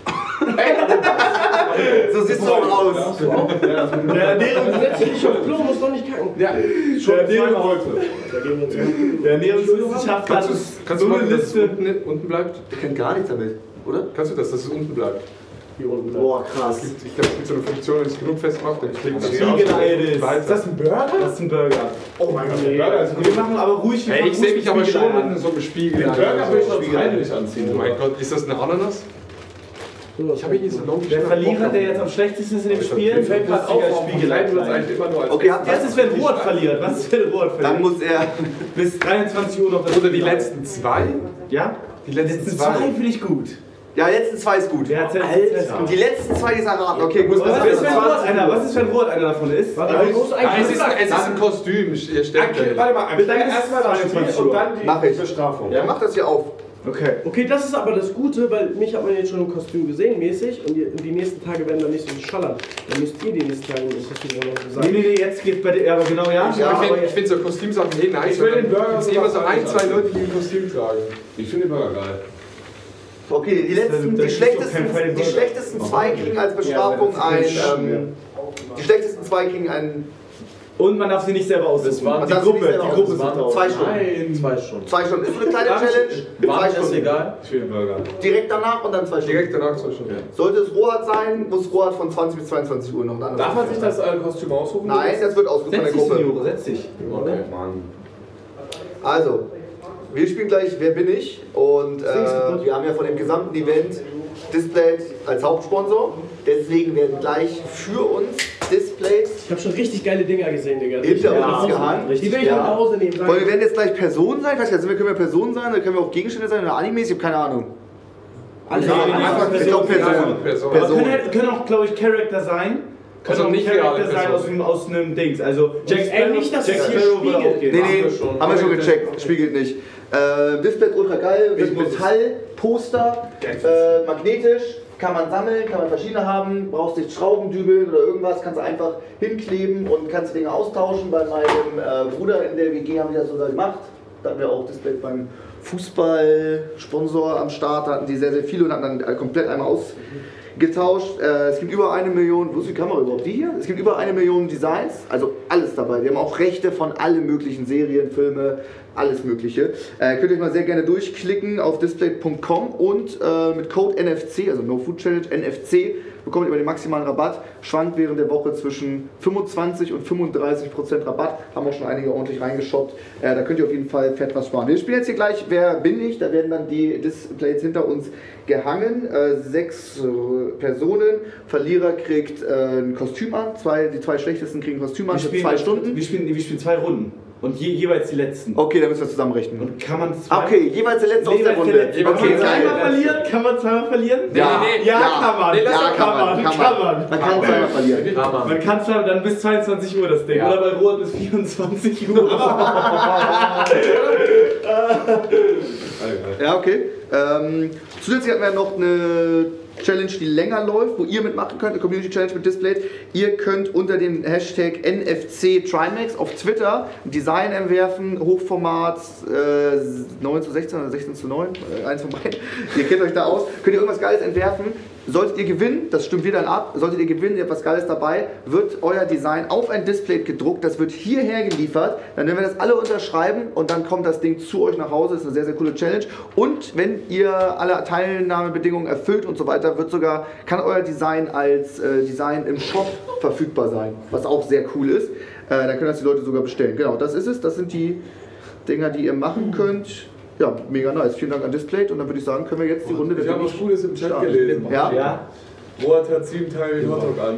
So sieht's doch aus. Der Ernährungswissenschaftler Ich auf Klo, muss doch nicht kacken. Ja, schon zweimal heute. Da gehen wir uns Der Ernährungswissenschaftler hat Kannst du, kannst du so eine machen, dass es Liste. unten, unten bleibt? Ich kann gar nichts damit, oder? Kannst du das, dass es unten bleibt? hier unten bleiben. Boah, krass. Es gibt, ich glaube, es gibt so eine Funktion, wenn es genug festmacht, dann klickt es Spiegelei ist. weiter. Ist das ein Burger? Das ist ein Burger. Oh mein Gott, Nee. der Burger ist Wir machen aber ruhig. wir Hey, ich machen sehe ruhig mich aber Spiegelei schon an. mit so einem Spiegel. Den Burger würde ich sonst Spiegelei. freiwillig anziehen. Oh mein Gott, ist das eine Ananas? Ich habe hier so logisch. Der Verlierer, der jetzt am schlechtesten ist in dem Spiel, Mir fällt gerade auf, als auf Spiegelei. Spiegelei eigentlich immer nur als Okay, habt ihr Was ist, wenn Ruhr verliert? Was ist, wenn Ruhr verliert? Dann muss er. bis dreiundzwanzig Uhr noch das Oder die Spiel letzten zwei? Ja? Die letzten zwei finde ich gut. Ja, die letzten zwei ist gut. Wer hat's jetzt? Alter. Die letzten zwei, die sind erraten. Okay, gut. Was, was, ist, wenn Rot einer, was ist, wenn Rot einer davon ist? Warte, es, ist es ist ein Kostüm. Ihr stellt okay, warte mal, erstmal das Spiel und dann die mach ich. Bestrafung. Ja, mach das hier auf. Okay. Okay, das ist aber das Gute, weil mich hat man jetzt schon im Kostüm gesehen, mäßig, und die, die nächsten Tage werden dann nicht so schallern. Dann müsst ihr die nächsten Tage im Kostüm noch so sein. Nee, nee, nee, jetzt geht's bei dir, aber genau, ja. Ich, ja, ich finde so Kostümsachen eh nice. Ich will den Burger. Es gibt immer so ein, zwei Leute, die ein Kostüm tragen. Ich finde den Burger geil. Okay, die letzten, die schlechtesten, die schlechtesten zwei kriegen als Bestrafung ein, ähm, die schlechtesten zwei kriegen ein. Und man darf sie nicht selber aussuchen. Das die Gruppe, die Gruppe sind zwei Stunden. Nein, zwei Stunden. Zwei Stunden. Ist so eine kleine Challenge. Zwei Stunden. Ist egal. Ich will den Burger. Direkt danach und dann zwei Stunden. Direkt danach zwei Stunden. Sollte es Rohat sein, muss Rohat von zwanzig bis zweiundzwanzig Uhr noch ein anderes. Darf man sich das äh, Kostüm aussuchen? Nein, das wird ausgesucht von der Gruppe. Senor, setz dich. Okay, Mann. Also, wir spielen gleich Wer bin ich? Und äh, wir haben ja von dem gesamten Event Display als Hauptsponsor. Deswegen werden gleich für uns Displays. Ich habe schon richtig geile Dinger gesehen, Digga. Hinter ja, uns gehangen. Die will ich ja. nach Hause nehmen. Weil wir werden jetzt gleich Personen sein. Ich weiß nicht, also wir können ja Personen sein, oder können wir auch Gegenstände sein oder Animes, ich habe keine Ahnung. Alle ja, einfach Personen. Ich glaube Personen. Person. Person. Können, können auch, glaube ich, Charakter sein. Können also auch nicht Charakter sein aus einem, aus einem Dings. Also Jack Sparrow, nicht, dass Jack es hier Sparrow würde spiegelt. auch gehen. Nee, nee, haben wir schon gecheckt. Spiegelt nicht. Äh, Display ultra geil, mit Metall, Poster, äh, magnetisch. Kann man sammeln, kann man verschiedene haben, brauchst nicht Schrauben dübeln oder irgendwas, kannst du einfach hinkleben und kannst Dinge austauschen. Bei meinem äh, Bruder in der W G haben die das sogar gemacht. Da hatten wir auch Display beim Fußballsponsor am Start, da hatten die sehr, sehr viele und haben dann komplett einmal ausgetauscht. Äh, es gibt über eine Million, wo ist die Kamera überhaupt? Die hier? Es gibt über eine Million Designs, also alles dabei. Wir haben auch Rechte von allen möglichen Serien, Filme, alles mögliche. Äh, könnt ihr euch mal sehr gerne durchklicken auf display punkt com und äh, mit Code N F C, also No Food Challenge, N F C, bekommt ihr über den maximalen Rabatt. Schwankt während der Woche zwischen fünfundzwanzig und fünfunddreißig Prozent Rabatt. Haben auch schon einige ordentlich reingeshoppt. Äh, da könnt ihr auf jeden Fall fett was sparen. Wir spielen jetzt hier gleich Wer bin ich? Da werden dann die Displays hinter uns gehangen. Äh, sechs äh, Personen. Verlierer kriegt äh, ein Kostüm an. Zwei, die zwei schlechtesten kriegen ein Kostüm an für zwei Stunden. Wir spielen, wir spielen zwei Runden. Und je, jeweils die letzten. Okay, dann müssen wir zusammenrechnen. Und kann man zwei... Okay, jeweils der letzte aus der Runde. Kann man Okay, zweimal verlieren? Kann man zweimal verlieren? Ja, nee, nee. Ja, ja, kann man. Nee, ja, kann, kann man. man. Kann man. Man kann zweimal verlieren. Kann man. Man kann zweimal, dann bis zweiundzwanzig Uhr das Ding. Ja. Oder bei Rot bis vierundzwanzig Uhr. Ja, okay. Ähm, zusätzlich hatten wir noch eine Challenge, die länger läuft, wo ihr mitmachen könnt, eine Community Challenge mit Displays. Ihr könnt unter dem Hashtag N F C Trimax auf Twitter ein Design entwerfen, Hochformat äh, neun zu sechzehn oder sechzehn zu neun, äh, eins von beiden. Ihr kennt euch da aus. Könnt ihr irgendwas Geiles entwerfen. Solltet ihr gewinnen, das stimmt wir dann ab, solltet ihr gewinnen, ihr habt was Geiles dabei, wird euer Design auf ein Display gedruckt, das wird hierher geliefert, dann werden wir das alle unterschreiben und dann kommt das Ding zu euch nach Hause, das ist eine sehr, sehr coole Challenge. Und wenn ihr alle Teilnahmebedingungen erfüllt und so weiter, wird sogar, kann euer Design als äh, Design im Shop verfügbar sein, was auch sehr cool ist. Äh, dann können das die Leute sogar bestellen. Genau, das ist es, das sind die Dinger, die ihr machen könnt. Ja, mega nice. Vielen Dank an Display und dann würde ich sagen, können wir jetzt die Runde... Ich habe was Cooles im Chat starten. gelesen. Ja? Ja. Rohat hat sieben Teile den Hotdog an.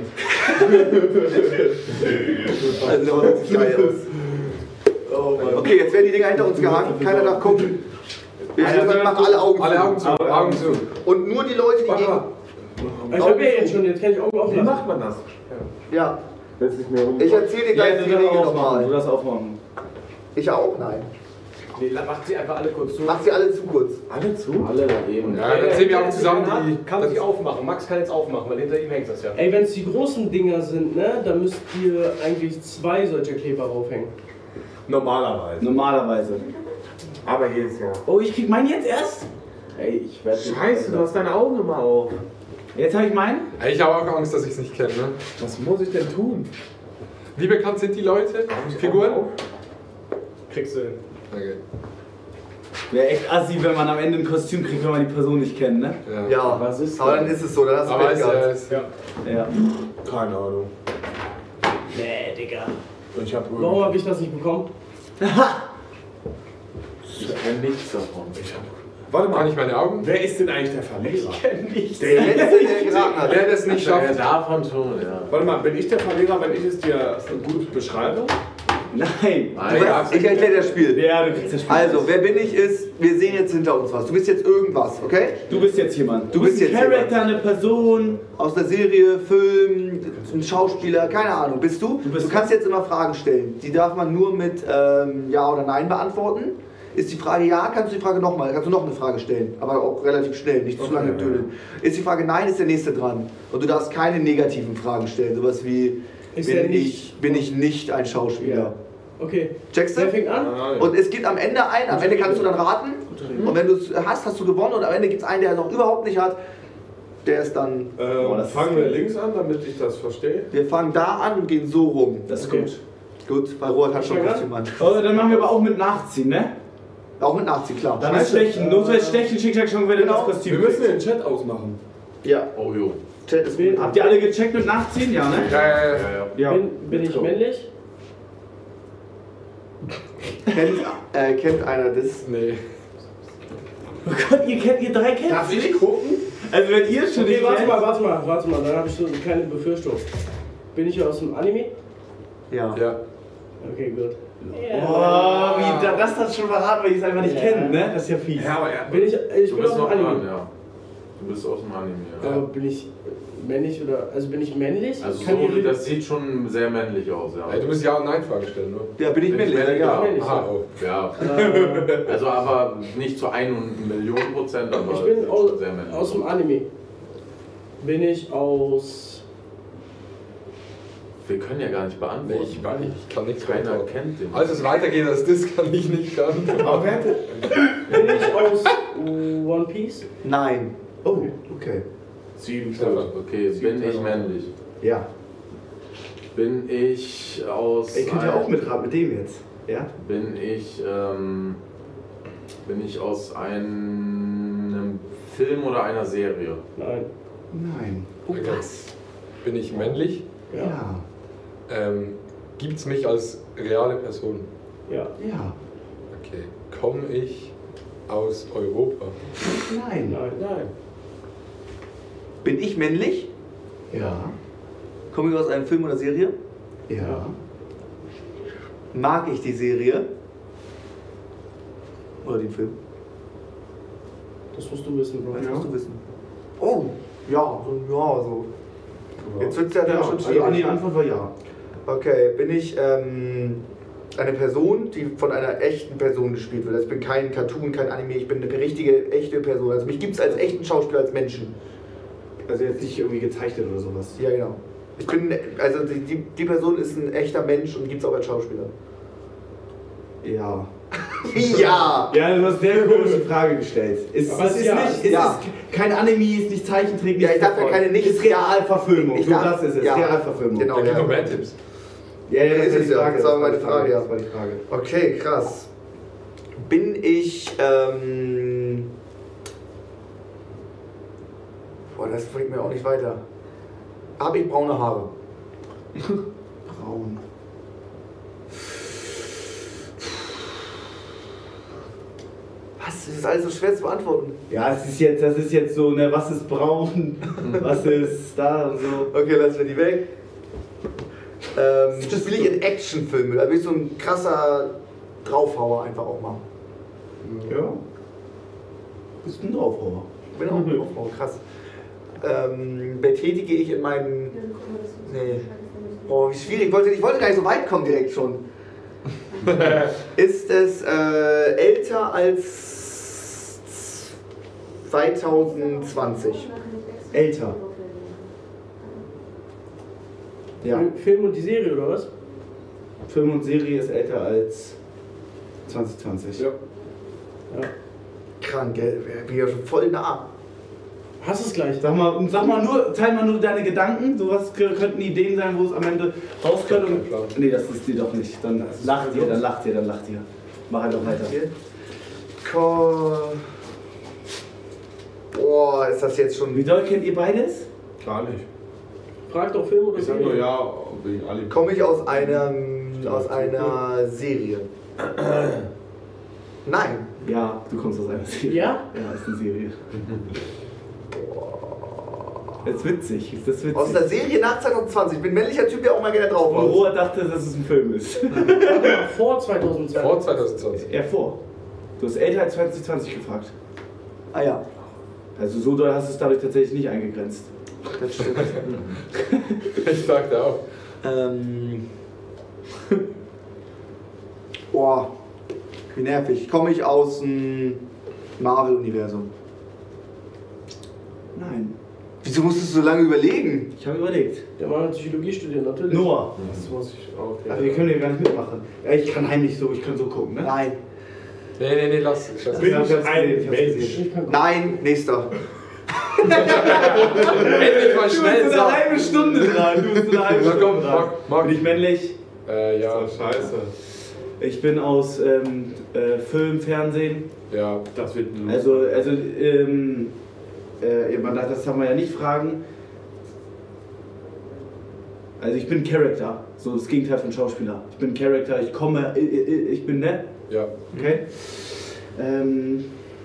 Also der Hotdog sieht geil aus. Oh Mann. Okay, jetzt werden die Dinger hinter uns gehangen, keiner darf gucken. Wir machen alle Augen zu. Alle Augen zu. Augen zu. Und nur die Leute, die gegen... Ich hab ja jetzt schon, jetzt kann ich Augen auflassen. Wie macht man das? Ja. Ich erzähle dir gleich die Regeln nochmal. Du das aufmachen. Ich auch? Nein. Nee, macht sie einfach alle kurz zu. Macht sie alle zu kurz. Alle zu? Alle eben. Ja, dann sehen wir auch zusammen die... Kann sie aufmachen. Max kann jetzt aufmachen, weil hinter ihm hängt das ja. Ey, wenn es die großen Dinger sind, ne, dann müsst ihr eigentlich zwei solcher Kleber raufhängen. Normalerweise. Normalerweise. Aber jedes Jahr. Oh, ich krieg meinen jetzt erst? Ey, ich werde... Scheiße, du hast deine Augen immer auf. Jetzt habe ich meinen? Ich habe auch Angst, dass ich es nicht kenne. Ne? Was muss ich denn tun? Wie bekannt sind die Leute? Figuren? Kriegst du hin. Okay. Wäre echt assi, wenn man am Ende ein Kostüm kriegt, wenn man die Person nicht kennt, ne? Ja. Ja, was ist aber dann ist es so, dann hast du Aber Pech es, gehabt. äh, es, ja. Ja. Keine Ahnung. Nee, Digga. Ich hab Warum habe ich das nicht bekommen? Ich kenn nichts davon. Ich hab... Warte mal. Kann ich meine Augen? Wer ist denn eigentlich der Verlierer? Ich kenn nicht. Der Letzte, der geraten hat. Wer das nicht schafft. Ja, davon schon, ja. Warte mal, bin ich der Verlierer, wenn ich es dir gut beschreibe? Nein. Du weißt, ich erkläre das Spiel. Ja, du kriegst das Spiel. Also, wer bin ich ist, wir sehen jetzt hinter uns was. Du bist jetzt irgendwas, okay? Du bist jetzt jemand. Du, bist ein jetzt Charakter, jemand. eine Person. Aus der Serie, Film, ein Schauspieler, keine Ahnung. Bist du? Du, bist du kannst jetzt immer Fragen stellen. Die darf man nur mit ähm, Ja oder Nein beantworten. Ist die Frage ja, kannst du die Frage nochmal, kannst du noch eine Frage stellen. Aber auch relativ schnell, nicht zu Okay, lange ja, dödeln. Ist die Frage Nein, ist der nächste dran. Und du darfst keine negativen Fragen stellen. Sowas wie, Ist er bin nicht- ich, bin ich nicht ein Schauspieler. Ja. Okay. Checkst du? Wer fängt an? Und es gibt am Ende einen, am Ende kannst du dann raten. Und wenn du es hast, hast du gewonnen. Und am Ende gibt es einen, der es noch überhaupt nicht hat. Der ist dann. Ähm, Boah, das fangen ist- wir links an, damit ich das verstehe. Wir fangen da an und gehen so rum. Das ist Okay. gut. Gut, weil Robert hat schon Ja. Kostüm an. Oh, dann machen wir aber auch mit Nachziehen, ne? Auch mit Nachziehen, klar. Dann ist Stechen. Notfalls Stechen, Schick, Schack, schon, wenn Genau. du das Kostüm Wir müssen kriegst. den Chat ausmachen. Ja. Oh jo. Chat ist Wen- Habt ihr alle gecheckt mit Nachziehen? Ja, ne? Ja, ja, ja. Ja, ja. Ja. Bin, bin ich männlich? Kennt, äh, kennt einer das? Nee. Oh Gott, ihr kennt, ihr drei kennt Darf ich gucken? Also wenn ihr schon Okay, nicht warte kennt- mal, warte mal, warte mal, dann habe ich so eine kleine Befürchtung. Bin ich aus dem Anime? Ja. Ja. Okay, gut. Oh, wie, da- das hat schon verraten, weil ich es einfach nicht Ja. kenne, ne? Das ist ja fies. Ja, aber er. Bin ich, ich Du bin bist aus noch dem dran, Anime. ja. Du bist aus dem Anime, ja. Aber bin ich männlich oder, also bin ich männlich? Also Kann so, ich- das sieht schon sehr männlich aus, ja. Ey, du musst Ja- und Nein-Fragen stellen, ne? Ja, bin ich Bin ich männlich? männlich? Ja. männlich, Aha, ja. oh. Ja. Äh, Also aber nicht zu einer Million Prozent, aber ich bin sieht aus, schon sehr männlich aus dem Anime. Bin ich aus... Wir können ja gar nicht Nee, beantworten. ich weiß nicht, ich kann nichts Keiner beantworten. kennt den. Als es weitergeht als das, kann ich nicht kann. Aber wer hätte- Bin ich aus One Piece? Nein. Oh, okay. Sieben Stefan, okay, bin ich männlich? Ja. Bin ich aus. Ihr könnt ja ein- auch mitraten mit dem jetzt. Ja? Bin ich, ähm, bin ich aus einem Film oder einer Serie? Nein. Nein. Oh, Okay. was? Bin ich männlich? Ja. Ähm, gibt's mich als reale Person? Ja. Ja. Okay. Komme ich aus Europa? Nein. Nein, nein. Bin ich männlich? Ja. Komme ich aus einem Film oder Serie? Ja. Mag ich die Serie? Oder den Film? Das musst du wissen, Bro. Das musst du wissen. Oh, ja, so, ja, so. Jetzt wird es ja dann Ja, schon also schwierig. die Antwort war ja. Okay, bin ich ähm, eine Person, die von einer echten Person gespielt wird? Also ich bin kein Cartoon, kein Anime, ich bin eine richtige, echte Person. Also mich gibt es als echten Schauspieler, als Menschen. Also jetzt nicht irgendwie gezeichnet oder sowas. Ja, genau. Ich bin, also die, die, die Person ist ein echter Mensch und gibt es auch als Schauspieler. Ja. Ja! Ja, du hast eine sehr komische Frage gestellt. Ist, Aber es es ist ja, nicht, es ja. ist kein Anime, ist nicht Zeichentrick, Ja, nicht ich darf ja Verfolgung. keine nicht- Ist Realverfilmung. Ich So, darf- das ist es. ja. Realverfilmung. Genau, Da gibt ja. noch mehr Tipps. Ja, ja, das Ist war es die ja. Frage. Das war meine Frage, ja. Das war die Frage. Okay, krass. Bin ich, ähm... Boah, das bringt mir auch nicht weiter. Habe ich braune Haare? Braun. Was? Das ist alles so schwer zu beantworten. Ja, es ist jetzt, das ist jetzt so, ne, was ist braun, was ist da und so. Okay, lassen wir die weg. Ähm, spiele ich in Actionfilmen? Da bin ich so ein krasser Draufhauer einfach auch mal. Ja. Bist ein Draufhauer. Ich bin auch ein Draufhauer, krass. Ähm, betätige ich in meinen... Nee. Boah, wie schwierig. Ich wollte, ich wollte gar nicht so weit kommen direkt schon. Ist es äh, älter als zwanzig zwanzig? Älter. Ja. Film- Film und die Serie, oder was? Film und Serie ist älter als zwanzig zwanzig. Ja. Ja. Krank, gell? Bin ja schon voll nah. Hast du es gleich? Sag mal, sag mal nur, teil mal nur deine Gedanken. So was k- könnten Ideen sein, wo es am Ende rauskommt. Und Plan. nee, das ist dir doch nicht. Dann lacht ihr, dann lacht ihr, dann lacht ihr. Mach einfach weiter. Ko Boah, ist das jetzt schon... Wie doll kennt ihr beides? Gar nicht. Frag doch Film oder Ich sag Serie. nur ja, wegen alle. Komme ich aus einem aus einer Serie? Nein. Ja, du kommst aus einer Serie. Ja? Ja, ist eine Serie. Das ist witzig, ist das witzig. Aus der Serie nach zwanzig zwanzig. Ich bin ein männlicher Typ, der auch mal gerne drauf Und war. Roa dachte, dass es ein Film ist. Vor zwanzig zwanzig. Vor zwanzig zwanzig. Ja, vor. Du hast älter als zwanzig zwanzig gefragt. Ah ja. Also so doll hast du es dadurch tatsächlich nicht eingegrenzt. Das stimmt. Ich dachte auch. Ähm. Boah. Wie nervig. Komme ich aus dem Marvel-Universum? Nein. Wieso musstest du so lange überlegen? Ich habe überlegt. Der Mann hat Psychologie studiert, natürlich. Noah. Das muss ich auch. Also wir können ja gar nicht mitmachen. Ja, ich kann heimlich so, ich kann so gucken, ne? Nein. Nee, nee, nee, lass. lass. Bin ich ein Mensch. Nein, nächster. Endlich mal schnell Du bist eine halbe Stunde dran. Du bist eine halbe Na Stunde komm, dran. Marc, Marc. Bin ich männlich? Äh, ja. Scheiße. Ich bin aus ähm, äh, Film, Fernsehen. Ja, das wird ein Also, also ähm, äh, man darf, das kann man ja nicht fragen. Also ich bin Charakter, so das Gegenteil von Schauspieler. Ich bin Charakter, ich komme, ich, ich bin nett. Ja. Okay. Ähm,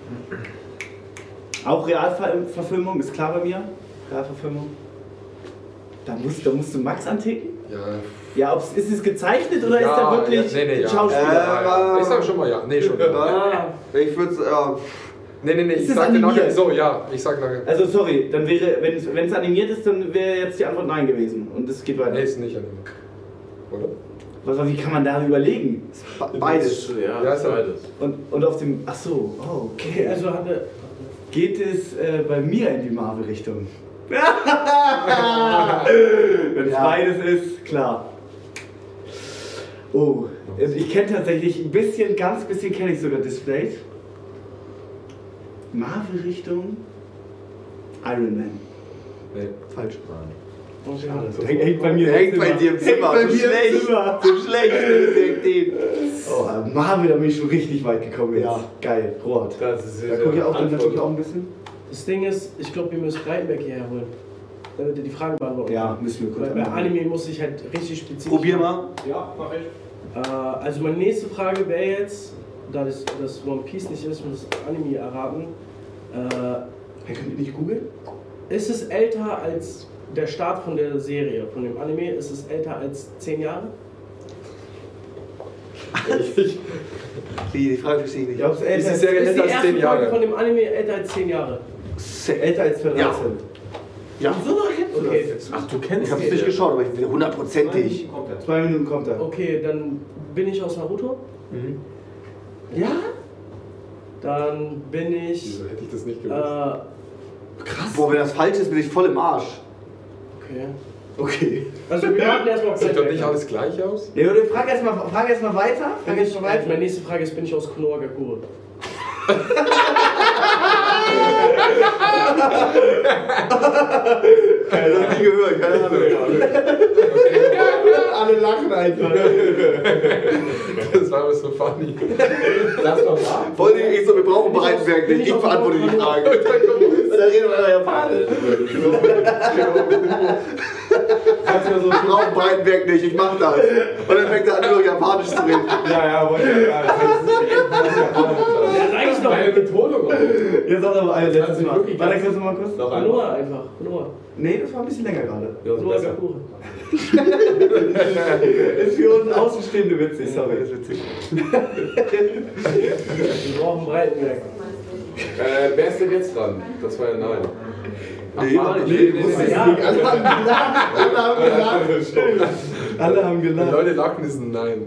auch Realverfilmung ist klar bei mir. Realverfilmung. Da musst, da musst du Max anticken. Ja. Ja, ob's, ist es gezeichnet oder Ja, ist er wirklich ja, nee, nee, ja. Schauspieler? Äh, ja, ja. Ich sag schon mal ja. Nee, schon. Ja. Ich würde ja. Nee, nee, nee, Ist ich das sag dir animiert? nachher. So, ja, ich sag nachher. Also sorry, dann wäre, wenn es animiert ist, dann wäre jetzt die Antwort nein gewesen. Und es geht weiter. Nee, ist nicht animiert. Oder? Was, wie kann man da überlegen? Beides. Ja, ja ist beides. Und, und auf dem. Ach so, oh, okay. Also hat er. Geht es äh, bei mir in die Marvel-Richtung? Wenn es Ja. beides ist, klar. Oh, also ich kenne tatsächlich ein bisschen, ganz bisschen kenne ich sogar Displayed. Marvel-Richtung? Iron Man. Nee. Falsch. Oh, schade. Hängt, hängt bei mir Hängt bei dir im Zimmer. Hängt bei So mir im schlecht. Zimmer. So schlecht. Direkt den. Oh, Marvel, da bin ich schon richtig weit gekommen jetzt. Ja. Geil, Rot. Das ist Da gucke ich auch, da guck ich auch ein bisschen. Das Ding ist, ich glaube, wir müssen Breitenberg hierher holen. Damit er die Fragen beantworten Ja, kann. müssen wir kurz Weil bei anfangen. Anime muss ich halt richtig spezifisch. Probier mal. Ja, mach ich. Äh, also meine nächste Frage wäre jetzt, da das, das One Piece nicht ist, muss das Anime erraten. Äh, Hey, könnt ihr nicht googeln? ist es älter als der Start von der Serie, von dem Anime? Ist es älter als zehn Jahre? Die, die Frage verstehe ich nicht. Ja, ob es älter Ist die ist. Serie Ist die älter als erste zehn Folge Jahre? von dem Anime älter als zehn Jahre? Älter als dreizehn. Ja. Ja, so doch kennst du Okay. das. Ach, du kennst Ich hab's nicht geschaut, aber ich will hundertprozentig. Zwei Minuten kommt er. Okay, dann bin ich aus Naruto. Mhm. Ja? Dann bin ich. Wieso hätte ich das nicht Äh, gewusst? Krass. Boah, wenn das falsch ist, bin ich voll im Arsch. okay. Okay. Also wir warten erstmal auf Sieht doch Breitenberg. nicht alles gleich aus? Ja, oder frag erstmal frag erst mal weiter. Frag Bin erst ich, mal also weiter. meine nächste Frage ist, bin ich aus Konohagakure? Keine Ahnung, nie gehört, keine Ahnung. Alle lachen einfach. Das war aber so funny. Lass doch sagen. Voll die, ich so, wir brauchen Breitenberg nicht, ich beantworte die Frage. Da reden wir Japanisch. Wir brauchen Breitenberg nicht, ich mach das. Und dann fängt er an, nur Japanisch zu reden. Ja, ja, wollte ich sagen. Ja, reicht doch. Deine Betonung auch. Jetzt sag doch mal ein letztes Mal. wirklich Warte, ganz- kannst du mal kurz? Noch Konoha einfach. Konoha. Nee, das war ein bisschen länger gerade. Konohagakure. Ist für uns Außenstehende witzig, sorry. Das ist witzig. Wir brauchen Breitenberg. Äh, wer ist denn jetzt dran? Das war ja nein. Ach, Nee, war nee, nicht. nee, nee, nee, nee. Ja. Alle haben gelacht. Alle haben gelacht. Alle haben Wenn gelacht. Leute lachen, ist ein Nein.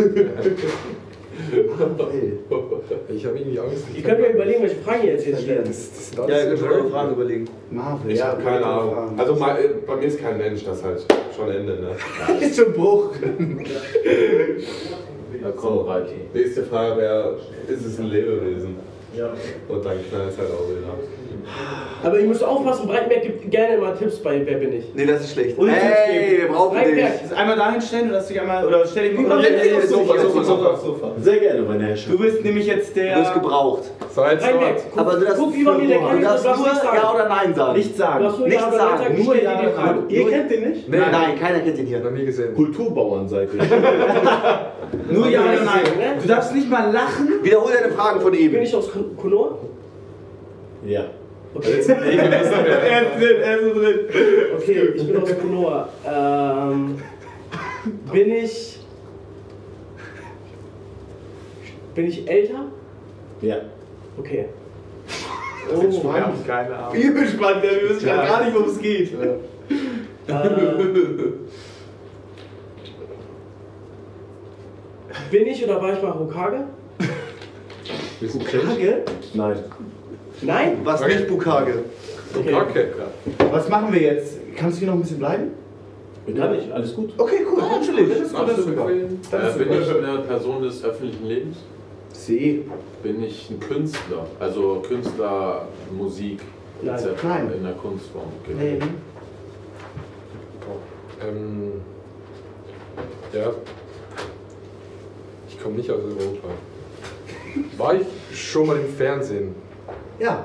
Ich habe irgendwie Angst. Ihr könnt mir überlegen, welche Fragen ihr jetzt hier stellen. Das, das sind Ja, alles ihr könnt so eure Fragen. Fragen überlegen. Marvel. Ich ja, habe keine gute Ahnung. Fragen. Also mal, bei mir ist kein Mensch, das halt schon Ende, ne? ist schon Bruch. Ja, komm, Reiki. Nächste Frage wäre, ist es ein Lebewesen? Ja. Und dann knallt es halt auch wieder. Aber ihr müsst aufpassen, Breitenberg gibt gerne mal Tipps bei Wer bin ich? Nee, das ist schlecht. Und Hey, wir brauchen Breitenberg. dich. Das einmal dahin stellen oder dass du dich einmal. Oder stell dich mal. Oder Oder nee, nee, Sofa, Sofa, Sofa, Sofa. Sehr gerne, meine Herrschaft. Du bist nämlich jetzt der. Du bist gebraucht. So, jetzt Breitenberg, noch. guck, Aber du darfst, guck wie man mir der du kennt, darfst du darfst nur nicht sagen. Ja oder Nein sagen. Nicht sagen. Du darfst nur Nicht Ja oder sagen, Nein sagen. Nur Ich Ja stell dir oder die Frage. Nein. Ihr kennt den nicht? Nee. Nein, nein, keiner kennt ihn hier. Noch nie gesehen. Kulturbauern seid ihr. Nur Ja oder Ja, Nein. ne? Du darfst nicht mal lachen. Wiederhol deine Fragen von Bin eben. ich aus Konor? Ja. Okay. Jetzt, nee, wir wissen Er wer. ist drin, er ist drin. Okay, ich bin aus Konor. Ähm, bin ich. Bin ich älter? Ja. Okay. Oh, Oh. wir haben keine Ahnung. Übel spannend, wir wissen Ja. gerade gar nicht, worum es geht. Äh, bin ich oder war ich mal Hokage? Bist du Hokage? Nein. Nein? Was nicht Bukage? Okay. Okay. Was machen wir jetzt? Kannst du hier noch ein bisschen bleiben? Kann ich, alles gut. Okay, cool. Ah, natürlich. Das ist gut, das ist super. Äh, Das ist bin super. ich eine Person des öffentlichen Lebens? Sie. Bin ich ein Künstler? Also Künstler, Musik, Nein. et cetera Nein. in der Kunstform. Okay. Nee. Ähm, ja. Ich komme nicht aus Europa. War ich schon mal im Fernsehen? Ja.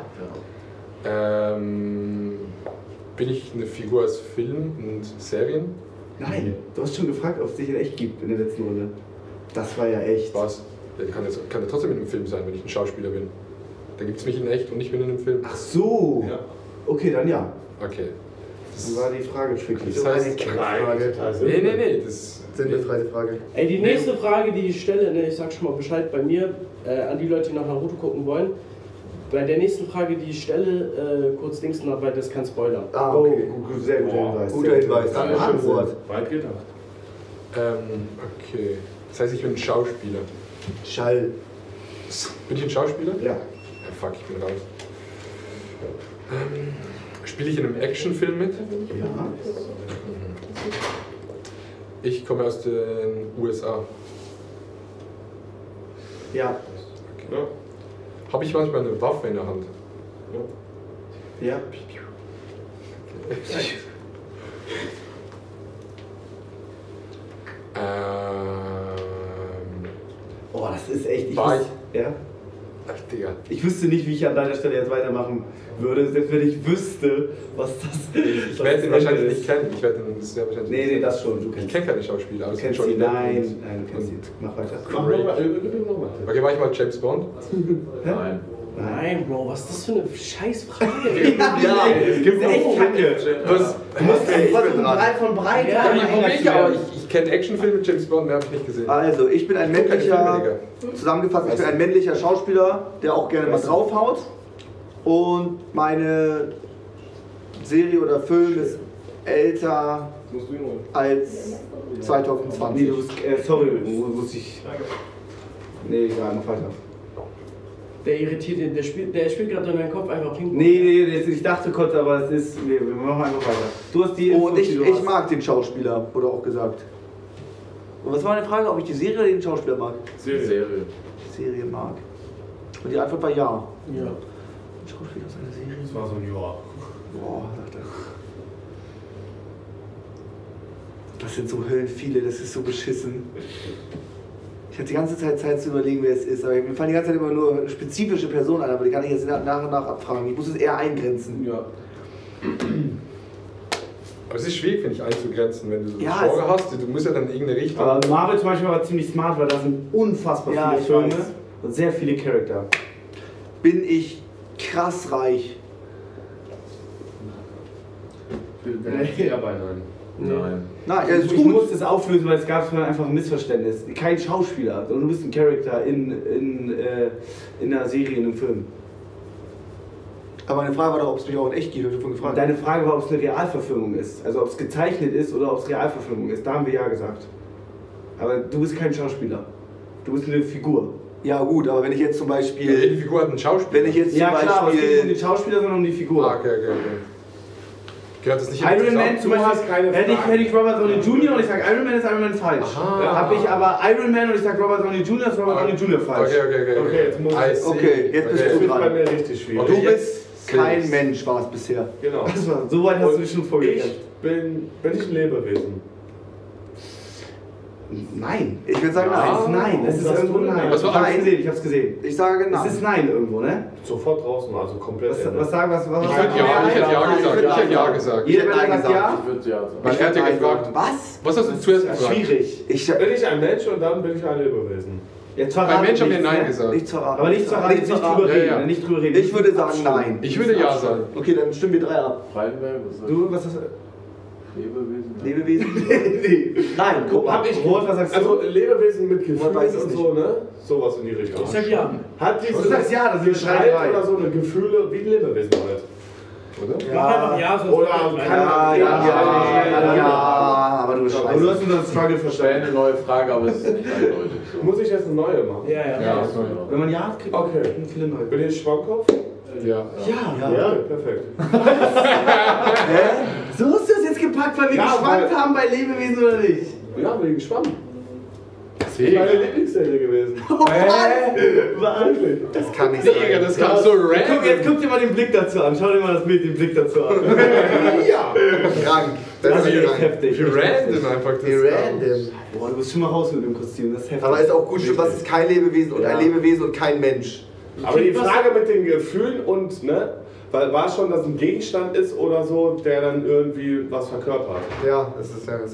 Ähm, bin ich eine Figur aus Filmen und Serien? Nein. Du hast schon gefragt, ob es dich in echt gibt in der letzten Runde. Das war ja echt. Was? Ja, kann, jetzt, kann ja trotzdem in einem Film sein, wenn ich ein Schauspieler bin. Da gibt es mich in echt und ich bin in einem Film. Ach so. Ja. Okay, dann ja. Okay. Dann war die Frage tricky. Das heißt, Frage. nee, nee, nee, das Sinnbefreite Frage. Ey, die nächste Frage, die ich stelle, ne, ich sag schon mal Bescheid bei mir, äh, an die Leute, die nach Naruto gucken wollen. Bei der nächsten Frage, die ich stelle, äh, kurz Dings noch, weil das kann spoilern. Ah, okay. Oh, gut, sehr guter Hinweis. Guter Hinweis. Dankeschön, Robert. Weit gedacht. Ähm, okay. Das heißt, ich bin ein Schauspieler. Schall. Bin ich ein Schauspieler? Ja. Ja, fuck, ich bin raus. Ähm, Spiele ich in einem Actionfilm mit? Ja. Ich komme aus den U S A. Ja. Okay. Ja. Habe ich manchmal eine Waffe in der Hand? Ja. Ähm, Oh, das ist echt. Ich War wüs- Ja. Ach, Digga. Ich wüsste nicht, wie ich an deiner Stelle jetzt weitermachen würde, selbst wenn ich wüsste, was das ist. Ich werde ihn wahrscheinlich nicht kennen. Ich werde ihn sehr wahrscheinlich Nee, nicht nee, kennen. das schon. Du Ich kennst kenne keine Schauspieler, aber Du es sind kennst schon sie. Depp Nein, und- nein, du kennst sie. Mach weiter. Mach nochmal, nochmal. Okay, war ich mal James Bond? Nein. Nein, Bro, was ist das für eine Scheißfrage? Ja, es gibt echt Kacke. Was? Du musst Okay, ich was bin von dran. breit von breit. Ja, Ja, an ich, ich, aber ich, ich kenne Actionfilme mit James Bond, mehr habe ich nicht gesehen. Also, ich bin ein Guck keine Filme, männlicher, zusammengefasst, ich bin ein männlicher Schauspieler, der auch gerne mal draufhaut. Und meine Serie oder Film ist älter als Nee, zweitausendzwanzig. du musst, äh, sorry, muss ich. Nee, egal, mach weiter. Der irritiert ihn, der spielt, der spielt gerade in deinem Kopf einfach Ping-Pong. Nee, nee, das- ich dachte kurz, aber es ist. Nee, wir machen einfach weiter. Du hast die. Oh, und Infos, ich, die du ich hast. mag den Schauspieler, wurde auch gesagt. Und was war meine Frage, ob ich die Serie oder den Schauspieler mag? Serie. Serie. Die Serie mag. Und die Antwort war ja. Ja. Ein Schauspieler aus einer Serie? Das war so ein Jahr. Boah, dachte das sind so Höllen viele, das ist so beschissen. Ich hatte die ganze Zeit Zeit zu überlegen, wer es ist, aber mir fallen die ganze Zeit immer nur spezifische Personen ein, aber die kann ich jetzt nach und nach abfragen. Ich muss es eher eingrenzen. Ja. Aber es ist schwierig, finde ich, einzugrenzen, wenn du so ein Ja, Genre es- hast. Du musst ja dann irgendeine Richtung. Aber Marvel zum Beispiel war ziemlich smart, weil da sind unfassbar Ja, viele ich Filme weiß. und sehr viele Charakter. Bin ich krass reich? Ja, bei nein. Nein. Nein, ja, ist ich gut. muss das auflösen, weil es gab einfach ein Missverständnis. Kein Schauspieler, sondern du bist ein Charakter in, in, äh, in einer Serie, in einem Film. Aber meine Frage war doch, ob es mich auch in echt gibt. Ich hab davon gefragt. Deine Frage war, ob es eine Realverfilmung ist. Also ob es gezeichnet ist oder ob es Realverfilmung ist. Da haben wir ja gesagt. Aber du bist kein Schauspieler. Du bist eine Figur. Ja gut, aber wenn ich jetzt zum Beispiel... Ja, die Figur hat einen Schauspieler. Wenn ich jetzt zum Ja klar, aber es geht nicht um Beispiel... den Schauspieler, sondern um die Figur. Ah, okay, okay, okay. Gehört das nicht in Iron den Man Zusammen- zum Du Beispiel, hast keine hätte ich, Fragen. hätte ich Robert Downey Junior und ich sage Iron Man, ist Iron Man falsch. Aha. Habe ich aber Iron Man und ich sage Robert Downey Junior, ist Robert Downey Junior falsch. Okay, okay, okay. Okay, jetzt muss ich. I see. Okay, jetzt bist Okay. du Das wird bei dran. mir richtig schwierig. Du Okay, bist kein Mensch, war es bisher. Genau. Das war, so weit hast du Und dich schon vorgestellt. Ich bin, bin ich ein Lebewesen? Nein. Ich würde sagen Nein, nein. nein, es ist Was irgendwo du- nein. was war ich hab's nein? gesehen, ich hab's gesehen. Ich sage nein. Es ist nein irgendwo, ne? Sofort draußen, also komplett. Was, Ende. was sagen, was, was Ich sagen hätte wir? ja, ich hätte ja Nein, gesagt. würd Ich hätte ja nein gesagt. sagen. Ich Jeder, hätte der nein sagt ja, gesagt. Ich würde ja sagen. Weil er hat ja gefragt. Was? Was hast du zuerst gefragt? schwierig. Ich, Bin ich ein Mensch und dann bin ich ein Lebewesen? Jetzt Bei verraten Mensch haben wir nichts, Nein ne? gesagt. nicht verraten. Aber nicht verraten, nicht, Nicht drüber verraten. Ja, reden, ja. ne? nicht drüber reden. Ich würde sagen nein. Ich würde ja sagen. Okay, dann stimmen wir drei ab. Freienberg, was sagst Du, was hast du? Lebewesen? Lebewesen? nee. Nein, guck mal. Hab ich, Robert, was sagst du? also Lebewesen mit Gefühlen weiß es und nicht. so, ne? Sowas in die Richtung. Ich sag ja. Hat diese Du sagst ja, das sind Gestalt drei, drei. oder so eine Gefühle wie ein Lebewesen halt. Oder? Mach einfach ja, sonst Oder wird kann mein- Ja, ja, ja, ja, aber du bist Aber du scheiße. hast unseren Struggle Das wäre verstanden. eine neue Frage, aber es ist nicht eindeutig. So. Muss ich jetzt eine neue machen? Ja, ja. Ja. Wenn man ja hat, kriegt Okay. man viele neue. Bin ich Schwammkopf? Ja. Ja, Ja. Okay, perfekt. Hä? So hast du es jetzt gepackt, weil wir Ja, geschwankt weil- haben bei Lebewesen oder nicht? Ja, wegen Schwamm. Das ist meine Lieblingsserie gewesen. Wirklich? Das kann nicht Digga, sein. das kam so Guck, jetzt random. guck dir mal den Blick dazu an. Schau dir mal das Bild, den Blick dazu an. Ja. Krank. Das Das ist ist echt krank. heftig. Wie echt heftig. random einfach das Wie random. Boah, du bist schon mal raus mit dem Kostüm, das ist heftig. Aber ist auch gut, stimmt, was ist kein Lebewesen und ein Lebewesen und kein Mensch. Aber die Frage mit den Gefühlen und, ne? Weil war schon, dass ein Gegenstand ist oder so, der dann irgendwie was verkörpert. Ja, das ist ja.